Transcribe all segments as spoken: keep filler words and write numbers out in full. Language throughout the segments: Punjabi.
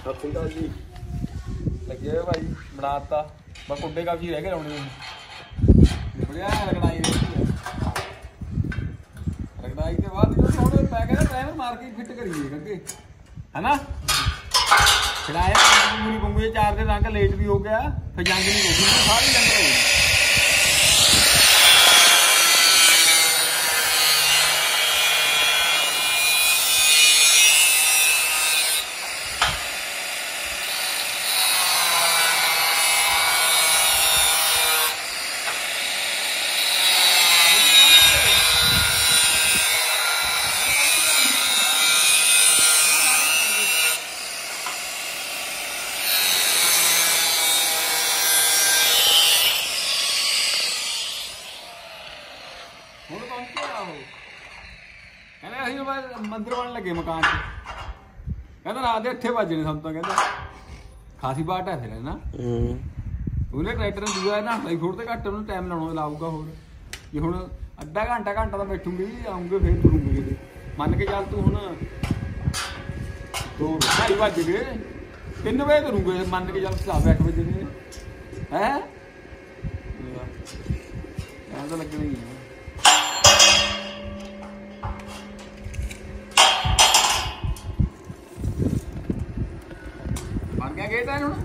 ਸਤਿ ਸ਼੍ਰੀ ਅਕਾਲ ਜੀ। ਲੱਗੇ ਹੋਏ ਭਾਈ ਬਣਾਤਾ ਬਸ ਕੁੱਡੇ ਕਾਬਜੀ ਰਹਿ ਗਏ ਲਾਉਣੇ ਬੜਿਆ ਰਗੜਾਈ ਰਗੜਾਈ ਦੇ ਬਾਅਦ ਜਦੋਂ ਹੁਣ ਮੈਂ ਕਹਿੰਦਾ ਟਾਈਮਰ ਮਾਰ ਕੇ ਫਿੱਟ ਕਰੀਏ ਅੱਗੇ ਹੈਨਾ ਚਲਾਇਆ ਪੂਰੀ ਬੰਗੂ ਚਾਰ ਦੇ ਰੰਗ ਲੇਟ ਵੀ ਹੋ ਗਿਆ ਫਿਰ ਜੰਗ ਨਹੀਂ ਹੋਈ ਸਾਰੀ ਜੰਗ ਹੋਈ ਹੁਣ ਪਹੁੰਚੇ ਆ ਉਹ ਕਹਿੰਦੇ ਅਸੀਂ ਮੰਦਰ ਬਣ ਲੱਗੇ ਮਕਾਨ 'ਚ ਕਹਿੰਦਾ ਰਾਤ ਦੇ ਅੱਠੇ ਵੱਜਣੇ ਸਾਨੂੰ ਤਾਂ ਕਹਿੰਦਾ ਖਾਸੀ ਬਾਟ ਹੈ ਫਿਰ ਹੈ ਨਾ ਉਹਨੇ ਟਰੈਕਟਰ ਨੂੰ ਦੂਆ ਨਾ ਬਾਈ ਫੁੱਟ ਤੇ ਘੱਟ ਉਹਨੂੰ ਟਾਈਮ ਲਾਉਣਾ ਲਾਊਗਾ ਹੋਰ ਜੇ ਹੁਣ ਅੱਧਾ ਘੰਟਾ ਘੰਟਾ ਤਾਂ ਬੈਠੂਗੀ ਆਉਂਗੇ ਫਿਰ ਤੁਰੂਗੀ ਇਹਦੇ ਮੰਨ ਕੇ ਚੱਲ ਤੂੰ ਹੁਣ ਦੋ ਢਾਈ ਵੱਜ ਗਏ ਤਿੰਨ ਵਜੇ ਤੁਰੂਗੇ ਮੰਨ ਕੇ ਚੱਲ ਸਾਢੇ ਅੱਠ ਵਜੇ ਨੇ ਹੈ ਐਂ ਤਾਂ ਲੱਗਣਾ ਹੀ ਹੈ ਬਣ ਗਿਆ ਗੇਟ ਹੈ ਹੁਣ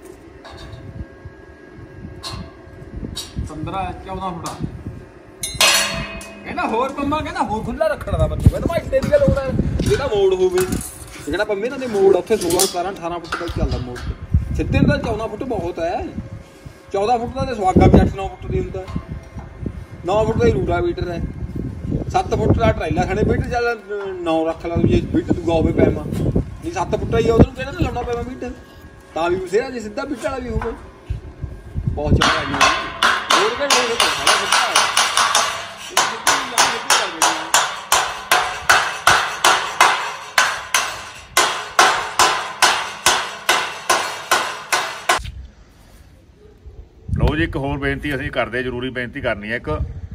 ਪੰਦਰਾਂ ਚੌਦਾਂ ਫੁੱਟਾ ਕਹਿੰਦਾ ਹੋਰ ਪੰਮਾ ਕਹਿੰਦਾ ਹੋਰ ਖੁੱਲਾ ਰੱਖਣ ਦਾ ਮੈਨੂੰ ਕਹਿੰਦਾ ਮੈਂ ਇੱਥੇ ਦੀ ਗੱਲ ਹੋਣਾ ਜਿਹੜਾ ਮੋੜ ਹੋਵੇ ਜਿਹੜਾ ਪੰਮੇ ਇਹਨਾਂ ਦੇ ਮੋੜ ਉੱਥੇ ਸੋਲਾਂ ਸਤਾਰਾਂ ਅਠਾਰਾਂ ਫੁੱਟ ਤੱਕ ਚੱਲਦਾ ਮੋੜ ਤੇ ਸਿੱਧੇ ਦਾ ਚੌਦਾਂ ਫੁੱਟ ਬਹੁਤ ਹੈ ਚੌਦਾਂ ਫੁੱਟ ਦਾ ਤੇ ਸਵਾਗਾ ਵੀ ਅੱਠ ਨੌ ਫੁੱਟ ਦੀ ਹੁੰਦਾ ਨੌ ਫੁੱਟ ਦਾ ਹੀ ਰੂਟਾ ਮੀਟਰ ਹੈ ਸੱਤ ਫੁੱਟ ਦਾ ਟਰਾਈਲਾ ਖੜੇ ਮੀਟਰ ਚੱਲ ਨੌ ਰੱਖ ਲਾ ਜੇ ਮੀਟਰ ਦੂਗਾ ਹੋਵੇ ਪੈਮਾ ਨਹੀਂ ਸੱਤ ਫੁੱਟਾ ਹੀ ਉਹਨੂੰ ਕਿਹੜਾ ਤੇ ਲਾਉਣਾ ਪੈਮਾ ਮੀਟਰ ਤਾਂ ਵੀ ਬਸੇਰਾ ਜੇ ਸਿੱਧਾ ਮੀਟਰ ਵਾਲਾ ਵੀ ਹੋਵੇ ਬਹੁਤ ਚੰਗਾ ਜੀ ਹੋਰ ਕਿਹੜੇ ਹੋਰ ਸਾਰਾ ਸਿੱਧਾ ਲਓ ਜੀ ਇੱਕ ਹੋਰ ਬੇਨਤੀ ਅਸੀਂ ਕਰਦੇ ਜ਼ਰੂਰੀ ਬੇਨਤੀ ਕਰਨੀ ਹੈ ਇੱਕ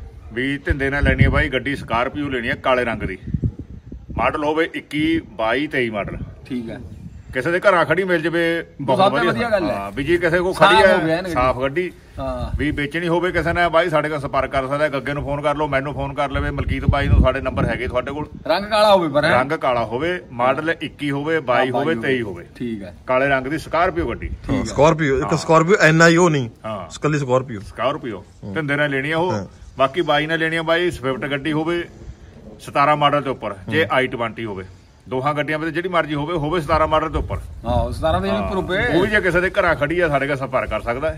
ਵੀ ਧਿੰਦੇ ਨਾਲ ਲੈਣੀ ਹੈ ਬਾਈ ਗੱਡੀ ਸਕਾਰਪੀਓ ਲੈਣੀ ਹੈ ਕਾਲੇ ਰੰਗ ਦੀ ਮਾਡਲ ਹੋਵੇ ਇੱਕੀ ਬਾਈ ਤੇਈ ਮਾਡਲ ਠੀਕ ਹੈ ਕਿਸੇ ਦੇ ਘਰਾਂ ਖੜੀ ਮਿਲ ਜਵੇ ਬਹੁਤ ਵਧੀਆ ਗੱਲ ਹੈ ਵੀ ਜੀ ਕਿਸੇ ਕੋਲ ਖੜੀ ਹੈ ਸਾਫ਼ ਗੱਡੀ ਵੀ ਵੇਚਣੀ ਹੋਵੇ ਕਿਸੇ ਨੇ ਬਾਈ ਸਾਡੇ ਕੋਲ ਸੰਪਰਕ ਕਰ ਸਕਦਾ ਗੱਗੇ ਨੂੰ ਫੋਨ ਕਰ ਲਓ ਮੈਨੂੰ ਫੋਨ ਕਰ ਲਵੇ ਮਲਕੀਤ ਬਾਈ ਨੂੰ ਸਾਡੇ ਨੰਬਰ ਹੈਗੇ ਤੁਹਾਡੇ ਕੋਲ ਰੰਗ ਕਾਲਾ ਹੋਵੇ ਪਰ ਰੰਗ ਕਾਲਾ ਹੋਵੇ ਮਾਡਲ ਇੱਕੀ ਹੋਵੇ ਬਾਈ ਹੋਵੇ ਤੇਈ ਹੋਵੇ ਠੀਕ ਹੈ ਕਾਲੇ ਰੰਗ ਦੀ ਸਕਾਰਪੀਓ ਗੱਡੀ ਸਕਾਰਪੀਓ ਇੱਕ ਸਕਾਰਪੀਓ ਐਨ ਆਈ ਓ ਨਹੀਂ ਹਾਂ ਸਕੱਲੀ ਸਕਾਰਪੀਓ ਸਕਾਰਪੀਓ ਧੰਦੇ ਨਾਲ ਲੈਣੀ ਆ ਉਹ ਬਾਕੀ ਬਾਈ ਨਾਲ ਲੈਣੀ ਆ ਬਾਈ ਸਵਿਫਟ ਗੱਡੀ ਹੋਵੇ ਸਤਾਰਾਂ ਮਾਡਲ ਦੇ ਉੱਪਰ ਜੇ ਆਈ ਟਵੰਟੀ ਹੋਵੇ ਦੋਹਾਂ ਗੱਡੀਆਂ ਵਿੱਚ ਜਿਹੜੀ ਮਰਜ਼ੀ ਹੋਵੇ ਹੋਵੇ ਸਤਾਰਾਂ ਮਾਡਲ ਦੇ ਉੱਪਰ ਹਾਂ ਸਤਾਰਾਂ ਦੇ ਉੱਪਰ ਹੋਵੇ ਉਹ ਵੀ ਜੇ ਕਿਸੇ ਦੇ ਘਰਾਂ ਖੜੀ ਆ ਸਾਡੇ ਕੋਲ ਸੰਪਰਕ ਕਰ ਸਕਦਾ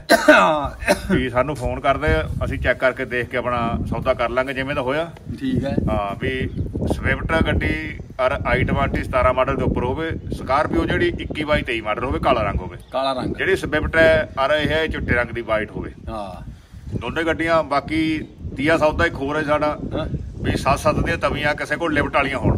ਹੈ ਵੀ ਸਾਨੂੰ ਫੋਨ ਕਰਦੇ ਅਸੀਂ ਚੈੱਕ ਕਰਕੇ ਦੇਖ ਕੇ ਆਪਣਾ ਸੌਦਾ ਕਰ ਲਾਂਗੇ ਜਿਵੇਂ ਦਾ ਹੋਇਆ ਠੀਕ ਹੈ ਹਾਂ ਵੀ ਸਵਿਫਟ ਗੱਡੀ ਔਰ ਆਈ ਟਵੰਟੀ ਸਤਾਰਾਂ ਮਾਡਲ ਦੇ ਉੱਪਰ ਹੋਵੇ ਸਕਾਰਪੀਓ ਜਿਹੜੀ ਇੱਕੀ ਬਾਈ ਤੇਈ ਮਾਡਲ ਹੋਵੇ ਕਾਲਾ ਰੰਗ ਹੋਵੇ ਕਾਲਾ ਰੰਗ ਜਿਹੜੀ ਸਵਿਫਟ ਹੈ ਔਰ ਇਹ ਹੈ ਚਿੱਟੇ ਰੰਗ ਦੀ ਵਾਈਟ ਹੋਵੇ ਹਾਂ ਦੋਨੇ ਗੱਡੀਆਂ ਬਾਕੀ ਤੀਆ ਸੌਦਾ ਇੱਕ ਹੋਰ ਹੈ ਸਾਡਾ ਵੀ ਸੱਤ ਸੱਤ ਦੀਆਂ ਤਵੀਆਂ ਕਿਸੇ ਕੋਲ ਲਿਫਟ ਵਾਲੀਆਂ ਹੋਣ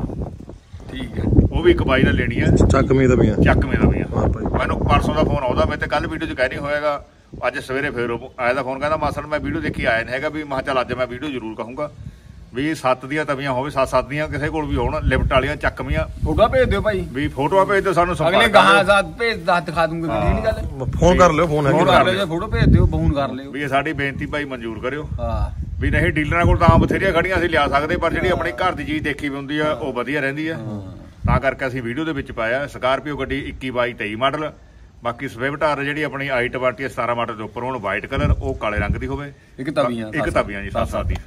ਠੀਕ ਹੈ ਉਹ ਵੀ ਇੱਕ ਬਾਈ ਨਾਲ ਲੈਣੀ ਹੈ ਚੱਕਵੇਂ ਦਵੀਆਂ ਚੱਕਵੇਂ ਦਵੀਆਂ ਮੈਨੂੰ ਪਰਸੋਂ ਦਾ ਫੋਨ ਆਉਂਦਾ ਮੈਂ ਤੇ ਕੱਲ ਵੀਡੀਓ 'ਚ ਕਹਿ ਨਹੀਂ ਹੋਏਗਾ ਅੱਜ ਸਵੇਰੇ ਫੇਰ ਆਇਆ ਦਾ ਫੋਨ ਕਹਿੰਦਾ ਮਾਸੜ ਮੈਂ ਵੀਡੀਓ ਦੇਖੀ ਆਇਆ ਨਹੀਂ ਹੈਗਾ ਵੀ ਮੈਂ ਚੱਲ ਅੱਜ ਮੈਂ ਵੀਡੀਓ ਜ਼ਰੂਰ ਕਹੂੰਗਾ ਵੀ ਸੱਤ ਦੀਆਂ ਤਵੀਆਂ ਹੋਵੇ ਸੱਤ ਸੱਤ ਦੀਆਂ ਕਿਸੇ ਕੋਲ ਵੀ ਹੋਣ ਲਿਫਟ ਵਾਲੀਆਂ ਚੱਕਵੀਆਂ ਫੋਟੋਆਂ ਭੇਜ ਦਿਓ ਭਾਈ ਵੀ ਫੋਟੋਆਂ ਭੇਜ ਦਿਓ ਸਾਨੂੰ ਅਗਲੇ ਗਾਹਾਂ ਸਾਥ ਭੇਜ ਦੱਸ ਦਿਖਾ ਦੂੰਗੇ ਵੀਡੀਓ ਨਹੀਂ ਗੱਲ ਫੋਨ ਕਰ ਲਿਓ ਫੋਨ ਹੈਗੇ ਕਰ ਲਿਓ ਫੋਟੋ ਭੇਜ ਦਿਓ ਫੋਨ ਕਰ ਲਿਓ ਵੀ ਇਹ ਸਾਡੀ ਬੇਨਤੀ ਭਾਈ ਮਨਜ਼ੂਰ ਕਰਿਓ ਹਾਂ ਵੀ ਨਹੀਂ ਡੀਲਰਾਂ ਕੋਲ ਤਾਂ ਬਥੇਰੀਆਂ ਖੜੀਆਂ ਅਸੀਂ ਲਿਆ ਸਕਦੇ ਪਰ ਜਿਹੜੀ ਆਪਣੀ ਘਰ ਦੀ ਚੀਜ਼ ਦੇਖੀ ਵੀ ਹੁੰਦੀ ਆ ਉਹ ਵਧੀਆ ਰਹਿੰਦੀ ਆ ਤਾਂ ਕਰਕੇ ਅਸੀਂ ਵੀਡੀਓ ਦੇ ਵਿੱਚ ਪਾਇਆ ਸਕਾਰਪੀਓ ਗੱਡੀ ਇੱਕੀ ਬਾਈ ਤੇਈ ਮਾਡਲ ਬਾਕੀ ਸਵਿਫਟ ਆਰ ਜਿਹੜੀ ਆਪਣੀ ਆਈ ਟਵੰਟੀ ਸਤਾਰਾਂ ਮਾਡਲ ਦੇ ਉੱਪਰ ਹੁਣ ਵਾਈਟ ਕਲਰ ਉਹ ਕਾਲੇ ਰੰਗ ਦੀ ਹੋਵੇ ਇੱਕ ਤਵੀਆਂ ਇੱਕ ਤਵੀਆਂ ਜੀ ਸੱਤ ਸੱਤ ਦੀ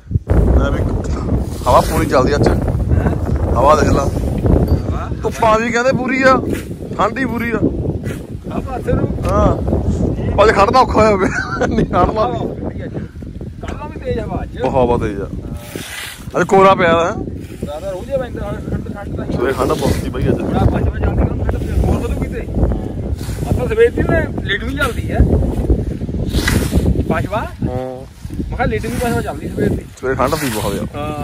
ਹਵਾ ਪੂਰੀ ਚੱਲਦੀ ਅੱਜ ਹਵਾ ਦੇਖ ਲਾ ਧੁੱਪਾਂ ਵੀ ਕਹਿੰਦੇ ਪੂਰੀ ਆ ਠੰਡੀ ਪੂਰੀ ਆ ਆ ਪਾਸੇ ਨੂੰ ਹਾਂ ਪਰ ਖੜਨਾ ਔਖਾ ਹੋਇਆ ਪਿਆ ਨਹੀਂ ਖੜਨਾ ਕੱਲ੍ਹ ਵੀ ਤੇਜ਼ ਹਵਾ ਅੱਜ ਬਹੁਤ ਹਵਾ ਤੇਜ਼ ਆ ਅੱਜ ਕੋਰਾ ਪਿਆ ਹੈ ਜ਼ਿਆਦਾ ਰੋਜ਼ ਹੀ ਪੈਂਦਾ ਠੰਡ ਠੰਡ ਦਾ ਸਵੇਰੇ ਠੰਡ ਬਹੁਤ ਸੀ ਬਈ ਅੱਜ ਬੜਾ ਪੰਜ ਵਜੇ ਜਾਂਦੀ ਨਾ ਠੰਡ ਹੋਰ ਵਧੂ ਕਿਤੇ ਆਪਾਂ ਸਵੇਰ ਦੀ ਨਾ ਲੇਟ ਵੀ ਚੱਲਦੀ ਹੈ ਪਾਸ਼ਵਾ ਹਾਂ ਮੈਂ ਕਿਹਾ ਲੇਟ ਵੀ ਪਾਸ਼ਵਾ ਚੱਲਦੀ ਸਵੇਰ ਦੀ ਸਵੇਰੇ ਠੰਡ ਸੀ ਬਹੁਤ ਹਾਂ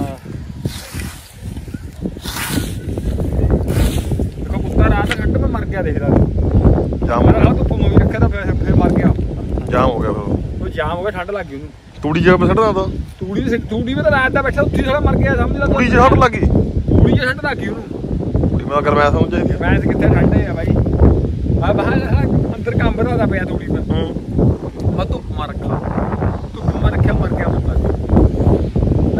ਦੇਖੋ ਕੁੱਤਾ ਰਾਤ ਠੰਡ ਮੈਂ ਮਰ ਗਿਆ ਦੇਖਦਾ ਜਾਮ ਹੋ ਗਿਆ ਧੁੱਪ ਮੂਵੀ ਰੱਖਿਆ ਤਾਂ ਫਿਰ ਮਰ ਗਿਆ ਜਾਮ ਹੋ ਗਿਆ ਫਿਰ ਉਹ ਜਾਮ ਹੋ ਗਿਆ ਠੰਡ ਲੱਗ ਗਈ ਉਹਨੂੰ ਤੂੜੀ ਜਗ੍ਹਾ ਤੇ ਛੱਡਦਾ ਤਾਂ ਤੂੜੀ ਤੂੜੀ ਵੀ ਤਾਂ ਰਾਤ ਦਾ ਬੈਠਾ ਉੱਥੇ ਸਾਲਾ ਮਰ ਗਿਆ ਸਮਝ ਲਾ ਤੂੜੀ ਛੱਡ ਲੱਗੀ ਤੂੜੀ ਛੱਡ ਲੱਗੀ ਉਹਨੂੰ ਤੂੜੀ ਮੈਂ ਗਰਮੈਸ਼ ਹੋਣੀ ਚਾਹੀਦੀ ਮੈਂ ਕਿੱਥੇ ਠੰਡੇ ਆ ਬਾਈ ਆ